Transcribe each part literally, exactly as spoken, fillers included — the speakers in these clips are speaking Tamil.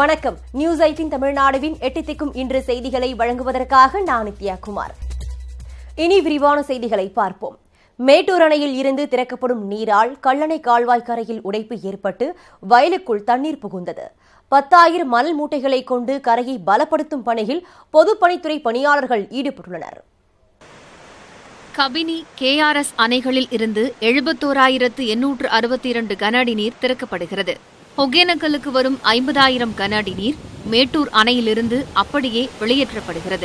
வணக்கம். நியூஸ் எய்ட்டீன் தமிழ்நாடுவின் எட்டு திக்கும் இன்று செய்திகளை வழங்குவதற்காக நான் நித்யாகுமார். இனி விரிவான செய்திகளை பார்ப்போம். மேட்டூர் அணையில் இருந்து திறக்கப்படும் நீரால் கல்லணை கால்வாய் கரையில் உடைப்பு ஏற்பட்டு வயலுக்குள் தண்ணீர் புகுந்தது. பத்தாயிரம் மணல் மூட்டைகளை கொண்டு கரையை பலப்படுத்தும் பணியில் பொதுப்பணித்துறை பணியாளர்கள் ஈடுபட்டுள்ளனர். கபினி, கே ஆர் எஸ் அணைகளில் இருந்து எழுபத்தோராயிரத்து எண்ணூற்று அறுபத்தி இரண்டு கன அடி நீர் திறக்கப்படுகிறது. ஒகேனக்கலுக்கு வரும் ஐம்பதாயிரம் கன அடி நீர் மேட்டூர் அணையிலிருந்து அப்படியே வெளியேற்றப்படுகிறது.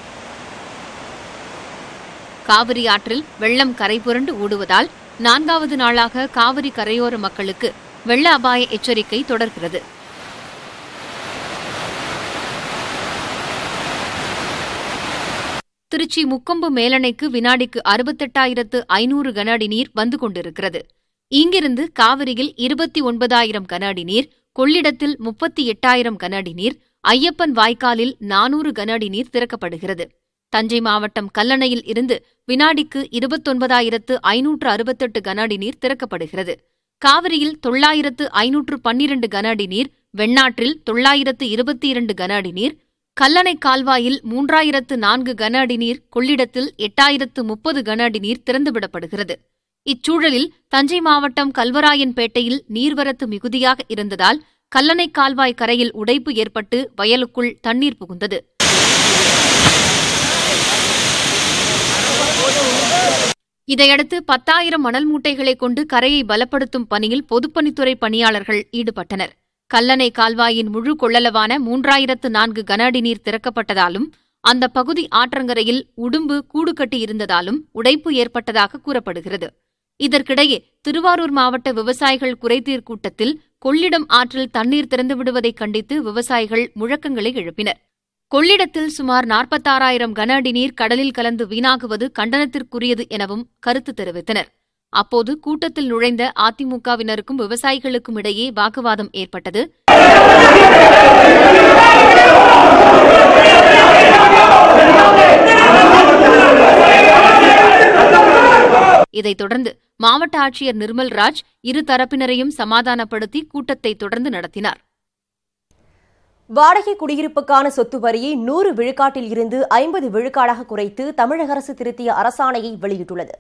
காவிரி ஆற்றில் வெள்ளம் கரை புரண்டு ஓடுவதால் நான்காவது நாளாக காவிரி கரையோர மக்களுக்கு வெள்ள அபாய எச்சரிக்கை தொடர்கிறது. திருச்சி முக்கொம்பு மேலணைக்கு வினாடிக்கு அறுபத்தெட்டாயிரத்து ஐநூறு கன அடி நீர் வந்து கொண்டிருக்கிறது. இங்கிருந்து காவிரியில் இருபத்தி ஒன்பதாயிரம் கன அடி நீர், கொள்ளிடத்தில் முப்பத்தி எட்டாயிரம் கன அடி நீர், ஐயப்பன் வாய்க்காலில் நானூறு கன அடி நீர் திறக்கப்படுகிறது. தஞ்சை மாவட்டம் கல்லணையில் இருந்து வினாடிக்கு இருபத்தொன்பதாயிரத்து ஐநூற்று அறுபத்தெட்டு கன அடி நீர் திறக்கப்படுகிறது. காவிரியில் தொள்ளாயிரத்து ஐநூற்று பன்னிரண்டு கன அடி நீர், வெண்ணாற்றில் தொள்ளாயிரத்து இருபத்தி இரண்டு கன அடி நீர், கல்லணை கால்வாயில் மூன்றாயிரத்து நான்கு கன அடி நீர், கொள்ளிடத்தில் எட்டாயிரத்து முப்பது கன அடி நீர் திறந்துவிடப்படுகிறது. இச்சூழலில் தஞ்சை மாவட்டம் கல்வராயன்பேட்டையில் நீர்வரத்து மிகுதியாக இருந்ததால் கல்லணை கால்வாய் கரையில் உடைப்பு ஏற்பட்டு வயலுக்குள் தண்ணீர் புகுந்தது. இதையடுத்து பத்தாயிரம் மணல் மூட்டைகளை கொண்டு கரையை பலப்படுத்தும் பணியில் பொதுப்பணித்துறை பணியாளர்கள் ஈடுபட்டனர். கல்லணை கால்வாயின் முழு கொள்ளளவான மூன்றாயிரத்து நான்கு கன அடி நீர் திறக்கப்பட்டதாலும் அந்த பகுதி ஆற்றங்கரையில் உடும்பு கூடு கட்டியிருந்ததாலும் உடைப்பு ஏற்பட்டதாக கூறப்படுகிறது. இதற்கிடையே திருவாரூர் மாவட்ட விவசாயிகள் குறைதீர் கூட்டத்தில் கொள்ளிடம் ஆற்றில் தண்ணீர் திறந்துவிடுவதை கண்டித்து விவசாயிகள் முழக்கங்களை எழுப்பினர். கொள்ளிடத்தில் சுமார் நாற்பத்தாறாயிரம் கன அடி நீர் கடலில் கலந்து வீணாகுவது கண்டனத்திற்குரியது எனவும் கருத்து தெரிவித்தனர். அப்போது கூட்டத்தில் நுழைந்த அதிமுகவினருக்கும் விவசாயிகளுக்கும் இடையே வாக்குவாதம் ஏற்பட்டது. இதைத் தொடர்ந்து மாவட்ட ஆட்சியர் நிர்மல்ராஜ் இரு தரப்பினரையும் சமாதானப்படுத்தி கூட்டத்தை தொடர்ந்து நடத்தினார். வாடகை குடியிருப்புக்கான சொத்து வரியை நூறு விழுக்காட்டில் இருந்து ஐம்பது விழுக்காடாக குறைத்து தமிழக அரசு திருத்திய அரசாணையை வெளியிட்டுள்ளது.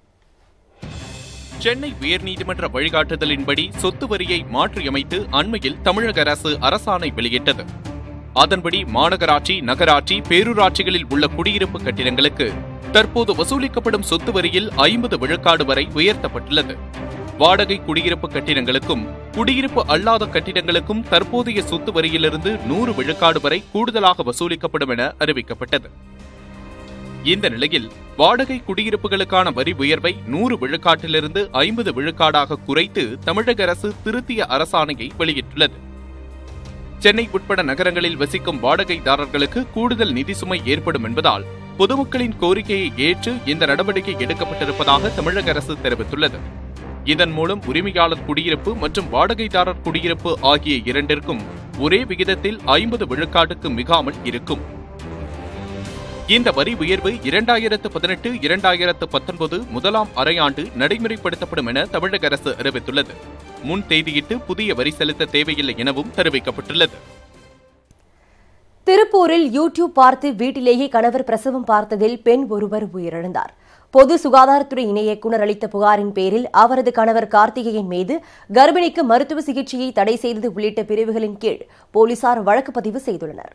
சென்னை உயர்நீதிமன்ற வழிகாட்டுதலின்படி சொத்து வரியை மாற்றியமைத்து அண்மையில் தமிழக அரசு அரசாணை வெளியிட்டது. அதன்படி மாநகராட்சி, நகராட்சி, பேரூராட்சிகளில் உள்ள குடியிருப்பு கட்டிடங்களுக்கு தற்போது வசூலிக்கப்படும் சொத்து வரியில் ஐம்பது விழுக்காடு வரை உயர்த்தப்பட்டுள்ளது. வாடகை குடியிருப்பு கட்டிடங்களுக்கும் குடியிருப்பு அல்லாத கட்டிடங்களுக்கும் தற்போதைய சொத்து வரியிலிருந்து நூறு விழுக்காடு வரை கூடுதலாக வசூலிக்கப்படும் என அறிவிக்கப்பட்டது. இந்த நிலையில் வாடகை குடியிருப்புகளுக்கான வரி உயர்வை நூறு விழுக்காட்டிலிருந்து ஐம்பது விழுக்காடாக குறைத்து தமிழக அரசு திருத்திய அரசாணையை வெளியிட்டுள்ளது. சென்னை உட்பட நகரங்களில் வசிக்கும் வாடகைதாரர்களுக்கு கூடுதல் நிதி சுமை ஏற்படும் என்பதால் பொதுமக்களின் கோரிக்கையை ஏற்று இந்த நடவடிக்கை எடுக்கப்பட்டிருப்பதாக தமிழக அரசு தெரிவித்துள்ளது. இதன் மூலம் உரிமையாளர் குடியிருப்பு மற்றும் வாடகைதாரர் குடியிருப்பு ஆகிய இரண்டிற்கும் ஒரே விகிதத்தில் ஐம்பது விழுக்காட்டுக்கு மிகாமல் இருக்கும். இந்த வரி உயர்வு இரண்டாயிரத்து பதினெட்டு இரண்டாயிரத்து பத்தொன்பது முதலாம் அரையாண்டு நடைமுறைப்படுத்தப்படும் என தமிழக அரசு அறிவித்துள்ளது. முன் தேதியிட்டு புதிய வரி செலுத்த தேவையில்லை எனவும் தெரிவிக்கப்பட்டுள்ளது. திருப்பூரில் யூடியூப் பார்த்து வீட்டிலேயே கணவர் பிரசவம் பார்த்ததில் பெண் ஒருவர் உயிரிழந்தார். பொது சுகாதாரத்துறை இணை இயக்குநர் அளித்த புகாரின் பேரில் அவரது கணவர் கார்த்திகேயன் மீது கர்ப்பிணிக்கு மருத்துவ சிகிச்சையை தடை செய்தது உள்ளிட்ட பிரிவுகளின் கீழ் போலீசார் வழக்கு பதிவு செய்துள்ளனர்.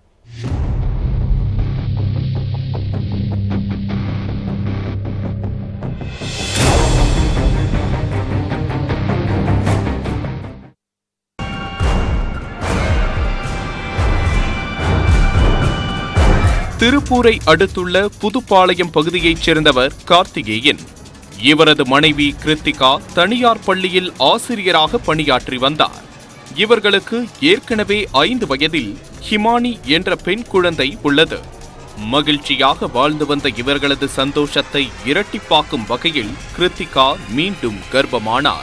திருப்பூரை அடுத்துள்ள புதுப்பாளையம் பகுதியைச் சேர்ந்தவர் கார்த்திகேயன். இவரது மனைவி கிருத்திகா தனியார் பள்ளியில் ஆசிரியராக பணியாற்றி வந்தார். இவர்களுக்கு ஏற்கனவே ஐந்து வயதில் ஹிமானி என்ற பெண் குழந்தை உள்ளது. மகிழ்ச்சியாக வாழ்ந்து வந்த இவர்களது சந்தோஷத்தை இரட்டிப்பாக்கும் வகையில் கிருத்திகா மீண்டும் கர்ப்பமானார்.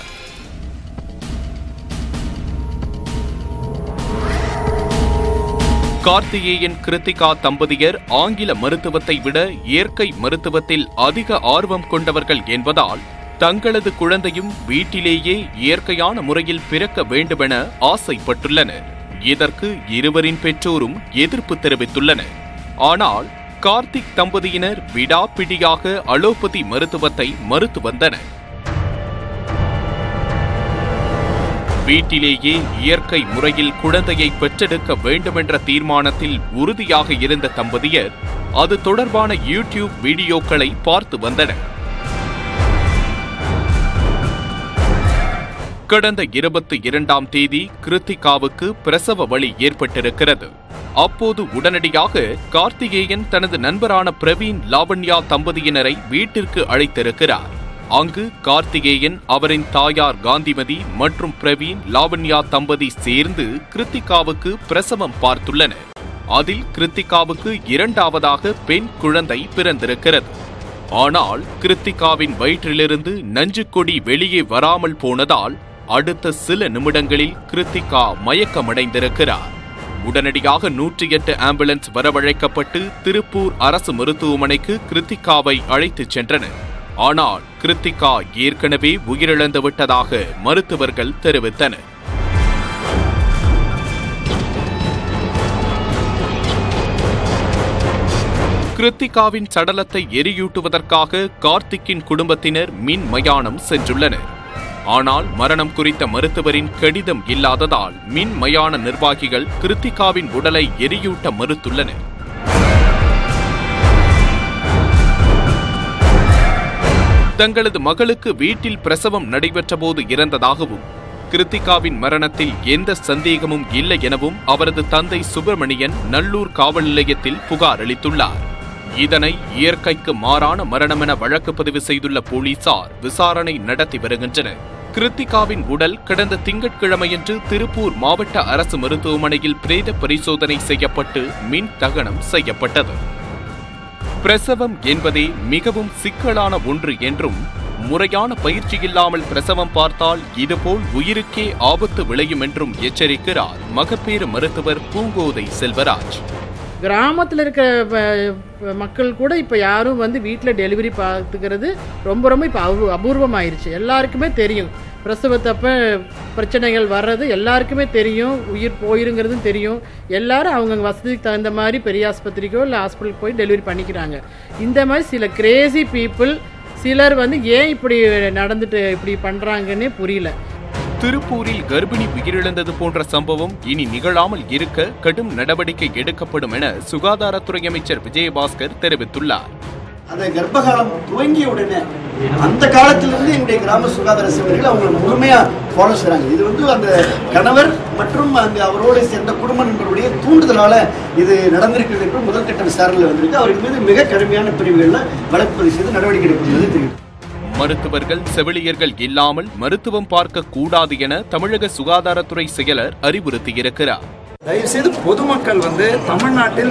கார்த்திகேயன் கிருத்திகா தம்பதியர் ஆங்கில மருத்துவத்தை விட இயற்கை மருத்துவத்தில் அதிக ஆர்வம் கொண்டவர்கள் என்பதால் தங்களது குழந்தையும் வீட்டிலேயே இயற்கையான முறையில் பிறக்க வேண்டுமென ஆசைப்பட்டுள்ளனர். இதற்கு இருவரின் பெற்றோரும் எதிர்ப்பு தெரிவித்துள்ளனர். ஆனால் கார்த்திக் தம்பதியினர் விடாப்பிடியாக அலோபதி மருத்துவத்தை மறுத்து வந்தனர். வீட்டிலேயே இயற்கை முறையில் குழந்தையை பெற்றெடுக்க வேண்டுமென்ற தீர்மானத்தில் உறுதியாக இருந்த தம்பதியர் அது தொடர்பான யூடியூப் வீடியோக்களை பார்த்து வந்தனர். கடந்த இருபத்தி இரண்டாம் தேதி கிருத்திகாவுக்கு பிரசவ வலி ஏற்பட்டிருக்கிறது. அப்போது உடனடியாக கார்த்திகேயன் தனது நண்பரான பிரவீன், லாவண்யா தம்பதியினரை வீட்டிற்கு அழைத்திருக்கிறார். அங்கு கார்த்திகேயன், அவரின் தாயார் காந்திமதி மற்றும் பிரவீன், லாவண்யா தம்பதி சேர்ந்து கிருத்திகாவுக்கு பிரசவம் பார்த்துள்ளனர். அதில் கிருத்திகாவுக்கு இரண்டாவதாக பெண் குழந்தை பிறந்திருக்கிறது. ஆனால் கிருத்திகாவின் வயிற்றிலிருந்து நஞ்சுக்கொடி வெளியே வராமல் போனதால் அடுத்த சில நிமிடங்களில் கிருத்திகா மயக்கமடைந்திருக்கிறார். உடனடியாக நூற்றி எட்டு ஆம்புலன்ஸ் வரவழைக்கப்பட்டு திருப்பூர் அரசு மருத்துவமனைக்கு கிருத்திகாவை அழைத்துச் சென்றனர். ஆனால் கிருத்திகா ஏற்கனவே உயிரிழந்து விட்டதாக மருத்துவர்கள் தெரிவித்தனர். கிருத்திகாவின் சடலத்தை எரியூட்டுவதற்காக கார்த்திக்கின் குடும்பத்தினர் மின் மயானம் சென்றுள்ளனர். ஆனால் மரணம் குறித்த மருத்துவரின் கடிதம் இல்லாததால் மின் மயான நிர்வாகிகள் கிருத்திகாவின் உடலை எரியூட்ட மறுத்துள்ளனர். தங்களது மகளுக்கு வீட்டில் பிரசவம் நடைபெற்ற போது இறந்ததாகவும் கிருத்திகாவின் மரணத்தில் எந்த சந்தேகமும் இல்லை எனவும் அவரது தந்தை சுப்பிரமணியன் நல்லூர் காவல் நிலையத்தில் புகார் அளித்துள்ளார். இதனை இயற்கைக்கு மாறான மரணம் என வழக்கு பதிவு செய்துள்ள போலீசார் விசாரணை நடத்தி வருகின்றனர். கிருத்திகாவின் உடல் கடந்த திங்கட்கிழமையன்று திருப்பூர் மாவட்ட அரசு மருத்துவமனையில் பிரேத பரிசோதனை செய்யப்பட்டு மின் தகனம் செய்யப்பட்டது. பிரசவம் என்பதே மிகவும் சிக்கலான ஒன்று என்றும் முறையான பயிற்சி இல்லாமல் பிரசவம் பார்த்தால் இதுபோல் உயிருக்கே ஆபத்து விளையும் என்றும் எச்சரிக்கிறார் மகப்பேறு மருத்துவர் பூங்கோதை செல்வராஜ். கிராமத்தில் இருக்க மக்கள் கூட இப்போ யாரும் வந்து வீட்டில் டெலிவரி பார்த்துக்கிறது ரொம்ப ரொம்ப இப்போ அபூ அபூர்வமாயிருச்சு. எல்லாருக்குமே தெரியும் பிரசவத்தப்ப பிரச்சனைகள் வர்றது எல்லாருக்குமே தெரியும், உயிர் போயிருங்கிறதும் தெரியும். எல்லாரும் அவங்க வசதிக்கு தகுந்த மாதிரி பெரிய ஆஸ்பத்திரிக்கோ இல்லை ஹாஸ்பிட்டலுக்கு போய் டெலிவரி பண்ணிக்கிறாங்க. இந்த மாதிரி சில கிரேசி பீப்புள் சிலர் வந்து ஏன் இப்படி நடந்துட்டு இப்படி பண்ணுறாங்கன்னே புரியல. திருப்பூரில் கர்ப்பிணி உயிரிழந்தது போன்ற சம்பவம் இனி நிகழாமல் இருக்க கடும் நடவடிக்கை எடுக்கப்படும் என சுகாதாரத்துறை அமைச்சர் விஜயபாஸ்கர் தெரிவித்துள்ளார். அந்த கர்ப்பகாலம் துவங்கிய உடனே அந்த காலத்திலிருந்து எங்களுடைய கிராம சுகாதார சேவைகள் அவங்க முழுமையா ஃபாலோ செய்றாங்க. இது வந்து அந்த கணவர் மற்றும் அந்த அவரோடு சேர்ந்த குடும்ப நண்பர்களுடைய தூண்டுதலால இது நடந்திருக்கிறது என்று முதல் கட்ட விசாரணையில் வந்திருக்கு. அவருக்கு மீது மிக கடுமையான பிரிவுகள்ல வழக்கு பதிவு செய்து நடவடிக்கை எடுப்பது தெரியும். மருத்துவர்கள், செவிலியர்கள் இல்லாமல் மருத்துவம் பார்க்க கூடாது என தமிழக சுகாதாரத்துறை செயலர் அறிவுறுத்தியிருக்கிறார். தயவுசெய்து பொதுமக்கள் வந்து தமிழ்நாட்டில்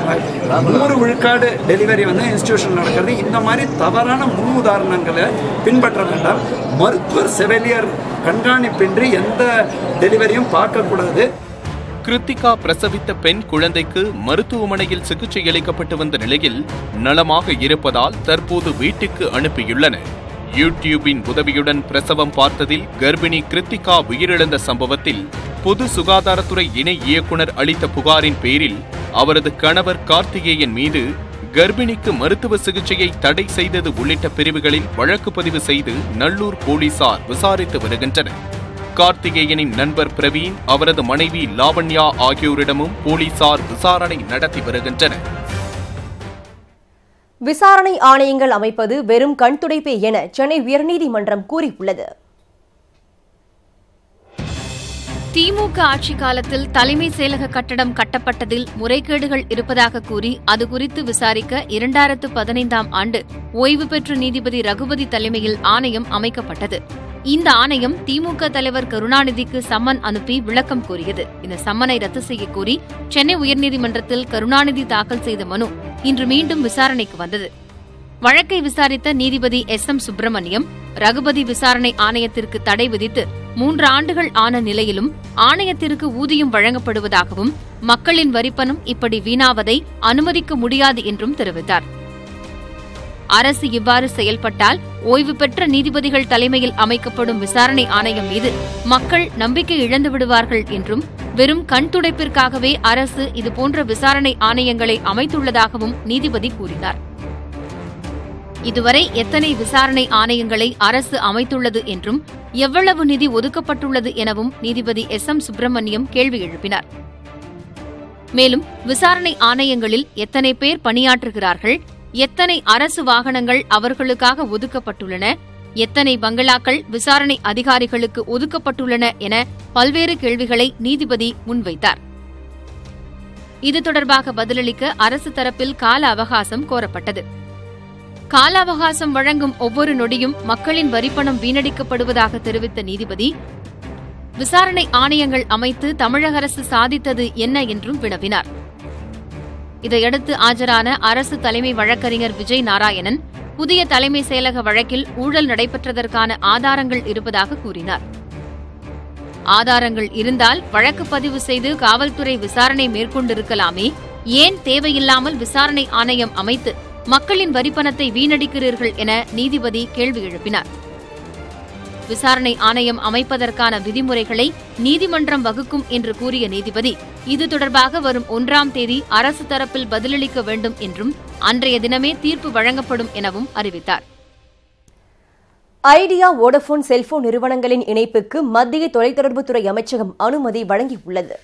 நூறு விழுக்காடு டெலிவரி வந்து இன்ஸ்டிடியூஷன் நடக்கிறது. இந்த மாதிரி தவறான முன் உதாரணங்களை பின்பற்ற வேண்டாம். மருத்துவர், செவிலியர் கண்காணிப்பின்றி எந்த டெலிவரியும் பார்க்கக்கூடாது. கிருத்திகா பிரசவித்த பெண் குழந்தைக்கு மருத்துவமனையில் சிகிச்சை அளிக்கப்பட்டு வந்த நிலையில் நலமாக இருப்பதால் தற்போது வீட்டுக்கு அனுப்பியுள்ளனர். யூடியூபின் உதவியுடன் பிரசவம் பார்த்ததில் கர்ப்பிணி கிருத்திகா உயிரிழந்த சம்பவத்தில் பொது சுகாதாரத்துறை இணை இயக்குனர் அளித்த புகாரின் பேரில் அவரது கணவர் கார்த்திகேயன் மீது கர்ப்பிணிக்கு மருத்துவ சிகிச்சையை தடை செய்தது உள்ளிட்ட பிரிவுகளில் வழக்கு பதிவு செய்து நல்லூர் போலீசார் விசாரித்து வருகின்றனர். கார்த்திகேயனின் நண்பர் பிரவீன், அவரது மனைவி லாவண்யா ஆகியோரிடமும் போலீசார் விசாரணை நடத்தி வருகின்றனர். விசாரணை ஆணையங்கள் அமைப்பது வெறும் கண்துடைப்பே என சென்னை உயர்நீதிமன்றம் கூறியுள்ளது. திமுக ஆட்சி காலத்தில் தலைமை செயலக கட்டடம் கட்டப்பட்டதில் முறைகேடுகள் இருப்பதாக கூறி அது குறித்து விசாரிக்க இரண்டாயிரத்து பதினைந்தாம் ஆண்டு ஓய்வு பெற்ற நீதிபதி ரகுபதி தலைமையில் ஆணையம் அமைக்கப்பட்டது. இந்த ஆணையம் திமுக தலைவர் கருணாநிதிக்கு சம்மன் அனுப்பி விளக்கம் கோரியது. இந்த சம்மனை ரத்து செய்ய கோரி சென்னை உயர்நீதிமன்றத்தில் கருணாநிதி தாக்கல் செய்த மனு இன்று மீண்டும் விசாரணைக்கு வந்தது. வழக்கை விசாரித்த நீதிபதி எஸ் எம் சுப்பிரமணியம் ரகுபதி விசாரணை ஆணையத்திற்கு தடை விதித்து மூன்று ஆண்டுகள் ஆன நிலையிலும் ஆணையத்திற்கு ஊதியம் வழங்கப்படுவதாகவும் மக்களின் வரிப்பணம் இப்படி வீணாவதை அனுமதிக்க முடியாது என்றும் தெரிவித்தார். அரசு இவ்வாறு செயல்பட்டால் ஓய்வு பெற்ற நீதிபதிகள் தலைமையில் அமைக்கப்படும் விசாரணை ஆணையம் மீது மக்கள் நம்பிக்கை இழந்து விடுவார்கள் என்றும் வெறும் கண் துடைப்பிற்காகவே அரசு இதுபோன்ற விசாரணை ஆணையங்களை அமைத்துள்ளதாகவும் நீதிபதி கூறினார். இதுவரை எத்தனை விசாரணை ஆணையங்களை அரசு அமைத்துள்ளது என்றும் எவ்வளவு நிதி ஒதுக்கப்பட்டுள்ளது எனவும் நீதிபதி எஸ் எம் சுப்பிரமணியம் கேள்வி எழுப்பினார். மேலும் விசாரணை ஆணையங்களில் எத்தனை பேர் பணியாற்றுகிறார்கள், எத்தனை அரசு வாகனங்கள் அவர்களுக்காக ஒதுக்கப்பட்டுள்ளன, எத்தனை பங்களாக்கள் விசாரணை அதிகாரிகளுக்கு ஒதுக்கப்பட்டுள்ளன என பல்வேறு கேள்விகளை நீதிபதி முன்வைத்தார். இது தொடர்பாக பதிலளிக்க அரசு தரப்பில் கால அவகாசம் கோரப்பட்டது. கால அவகாசம் வழங்கும் ஒவ்வொரு நொடியும் மக்களின் வரிப்பணம் வீணடிக்கப்படுவதாக தெரிவித்த நீதிபதி, விசாரணை ஆணையங்கள் அமைத்து தமிழக அரசு சாதித்தது என்ன என்றும் வினவினார். இதையடுத்து ஆஜரான அரசு தலைமை வழக்கறிஞர் விஜய் நாராயணன், புதிய தலைமை செயலக வழக்கில் ஊழல் நடைபெற்றதற்கான ஆதாரங்கள் இருப்பதாக கூறினார். ஆதாரங்கள் இருந்தால் வழக்கு பதிவு செய்து காவல்துறை விசாரணை மேற்கொண்டிருக்கலாமே, ஏன் தேவையில்லாமல் விசாரணை ஆணையம் அமைத்து மக்களின் வரிப்பணத்தை வீணடிக்கிறீர்கள் என நீதிபதி கேள்வி எழுப்பினார். விசாரணை ஆணையம் அமைப்பதற்கான விதிமுறைகளை நீதிமன்றம் வகுக்கும் என்று கூறிய நீதிபதி, இது தொடர்பாக வரும் ஒன்றாம் தேதி அரசு தரப்பில் பதிலளிக்க வேண்டும் என்றும் அன்றைய தினமே தீர்ப்பு வழங்கப்படும் எனவும் அறிவித்தார். ஐடியா, வோடபோன் செல்போன் நிறுவனங்களின் இணைப்புக்கு மத்திய தொலைத்தொடர்புத்துறை அமைச்சகம் அனுமதி வழங்கியுள்ளது.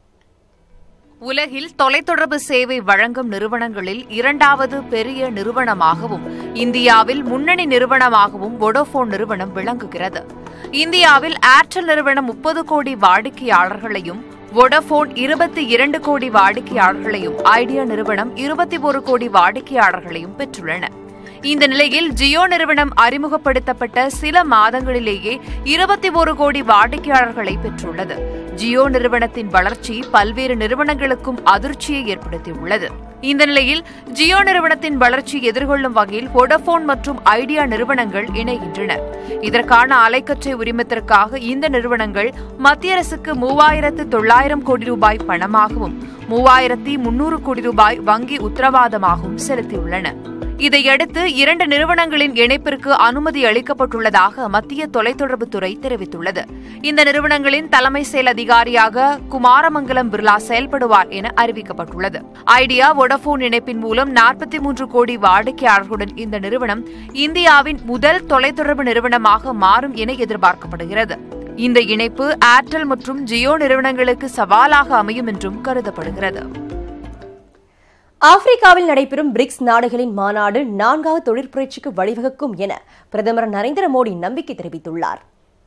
உலகில் தொலைத்தொடர்பு சேவை வழங்கும் நிறுவனங்களில் இரண்டாவது பெரிய நிறுவனமாகவும் இந்தியாவில் முன்னணி நிறுவனமாகவும் வோடபோன் நிறுவனம் விளங்குகிறது. இந்தியாவில் ஏர்டெல் நிறுவனம் முப்பது கோடி வாடிக்கையாளர்களையும், வோடபோன் இருபத்தி இரண்டு கோடி வாடிக்கையாளர்களையும், ஐடியா நிறுவனம் இருபத்தி ஒரு கோடி வாடிக்கையாளர்களையும் பெற்றுள்ளன. இந்த நிலையில் ஜியோ நிறுவனம் அறிமுகப்படுத்தப்பட்ட சில மாதங்களிலேயே இருபத்தி ஒரு கோடி வாடிக்கையாளர்களை பெற்றுள்ளது. ஜியோ நிறுவனத்தின் வளர்ச்சி பல்வேறு நிறுவனங்களுக்கும் அதிர்ச்சியை ஏற்படுத்தியுள்ளது. இந்த நிலையில் ஜியோ நிறுவனத்தின் வளர்ச்சி எதிர்கொள்ளும் வகையில் வோடபோன் மற்றும் ஐடியா நிறுவனங்கள் இணைகின்றன. இதற்கான அலைக்கற்றை உரிமத்திற்காக இந்த நிறுவனங்கள் மத்திய அரசுக்கு மூவாயிரத்து தொள்ளாயிரம் கோடி ரூபாய் பணமாகவும் மூவாயிரத்தி முன்னூறு கோடி ரூபாய் வங்கி உத்தரவாதமாகவும் செலுத்தியுள்ளன. இதையடுத்து இரண்டு நிறுவனங்களின் இணைப்பிற்கு அனுமதி அளிக்கப்பட்டுள்ளதாக மத்திய தொலைத்தொடர்புத்துறை தெரிவித்துள்ளது. இந்த நிறுவனங்களின் தலைமை செயல் அதிகாரியாக குமாரமங்கலம் பிர்லா செயல்படுவார் என அறிவிக்கப்பட்டுள்ளது. ஐடியா வோடபோன் இணைப்பின் மூலம் நாற்பத்தி மூன்று கோடி வாடிக்கையாளர்களுடன் இந்த நிறுவனம் இந்தியாவின் முதல் தொலைத்தொடர்பு நிறுவனமாக மாறும் என எதிர்பார்க்கப்படுகிறது. இந்த இணைப்பு ஏர்டெல் மற்றும் ஜியோ நிறுவனங்களுக்கு சவாலாக அமையும் என்றும் கருதப்படுகிறது. ஆப்பிரிக்காவில் நடைபெறும் பிரிக்ஸ் நாடுகளின் மாநாடு நான்காவது தொழிற்புரட்சிக்கு வழிவகுக்கும் என பிரதமர் நரேந்திர மோடி நம்பிக்கை தெரிவித்துள்ளார்.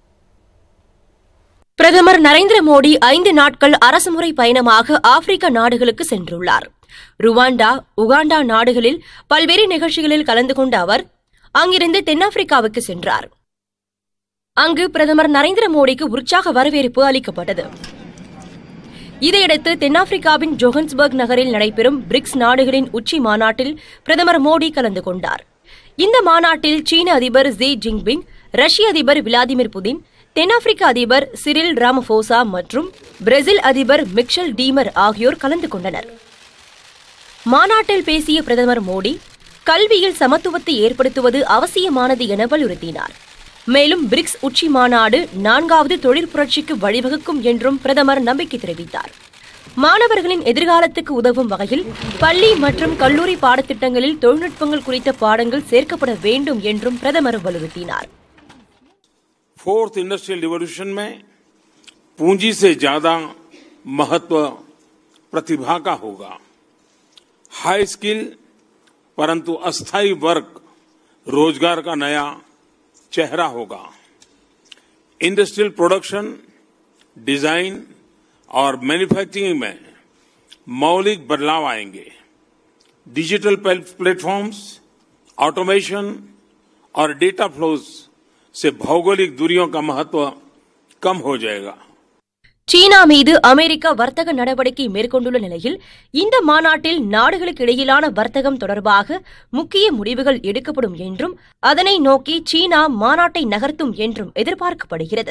பிரதமர் நரேந்திர மோடி ஐந்து நாட்கள் அரசுமுறை பயணமாக ஆப்பிரிக்க நாடுகளுக்கு சென்றுள்ளார். ருவாண்டா, உகாண்டா நாடுகளில் பல்வேறு நிகழ்ச்சிகளில் கலந்து கொண்ட அவர் அங்கிருந்து தென்னாப்பிரிக்காவுக்கு சென்றார். அங்கு பிரதமர் நரேந்திர மோடிக்கு உற்சாக வரவேற்பு அளிக்கப்பட்டது. இதையடுத்து தென்னாப்பிரிக்காவின் ஜோஹன்ஸ்பர்க் நகரில் நடைபெறும் பிரிக்ஸ் நாடுகளின் உச்சி மாநாட்டில் பிரதமர் மோடி கலந்து கொண்டார். இந்த மாநாட்டில் சீன அதிபர் ஜி ஜின்பிங், ரஷ்ய அதிபர் விளாடிமிர் புதின், தென்னாப்பிரிக்க அதிபர் சிரில் ராமபோசா மற்றும் பிரேசில் அதிபர் மிக்சல் டீமர் ஆகியோர் கலந்து கொண்டனர். மாநாட்டில் பேசிய பிரதமர் மோடி, கல்வியில் சமத்துவத்தை ஏற்படுத்துவது அவசியமானது என வலியுறுத்தினார். மேலும் பிரிக்ஸ் உச்சி மாநாடு நான்காவது தொழில் புரட்சிக்கு வழிவகுக்கும் என்றும் பிரதமர் நம்பிக்கை தெரிவித்தார். மாணவர்களின் எதிர்காலத்துக்கு உதவும் வகையில் பள்ளி மற்றும் கல்லூரி பாடத்திட்டங்களில் தொழில்நுட்பங்கள் குறித்த பாடங்கள் சேர்க்கப்பட வேண்டும் என்றும் பிரதமர் வலியுறுத்தினார். फोर्थ इंडस्ट्रियल रिवॉल्यूशन में पूंजी से ज्यादा महत्व प्रतिभा का होगा. हाई स्किल परंतु अस्थायी वर्क रोजगार का नया चेहरा होगा. इंडस्ट्रियल प्रोडक्शन, डिजाइन और मैन्युफैक्चरिंग में मौलिक बदलाव आएंगे. डिजिटल प्लेटफॉर्म्स, ऑटोमेशन और डेटा फ्लोज से भौगोलिक दूरियों का महत्व कम हो जाएगा. சீனா மீது அமெரிக்கா வர்த்தக நடவடிக்கை மேற்கொண்டுள்ள நிலையில் இந்த மாநாட்டில் நாடுகளுக்கு இடையிலான வர்த்தகம் தொடர்பாக முக்கிய முடிவுகள் எடுக்கப்படும் என்றும் அதனை நோக்கி சீனா மாநாட்டை நகர்த்தும் என்றும் எதிர்பார்க்கப்படுகிறது.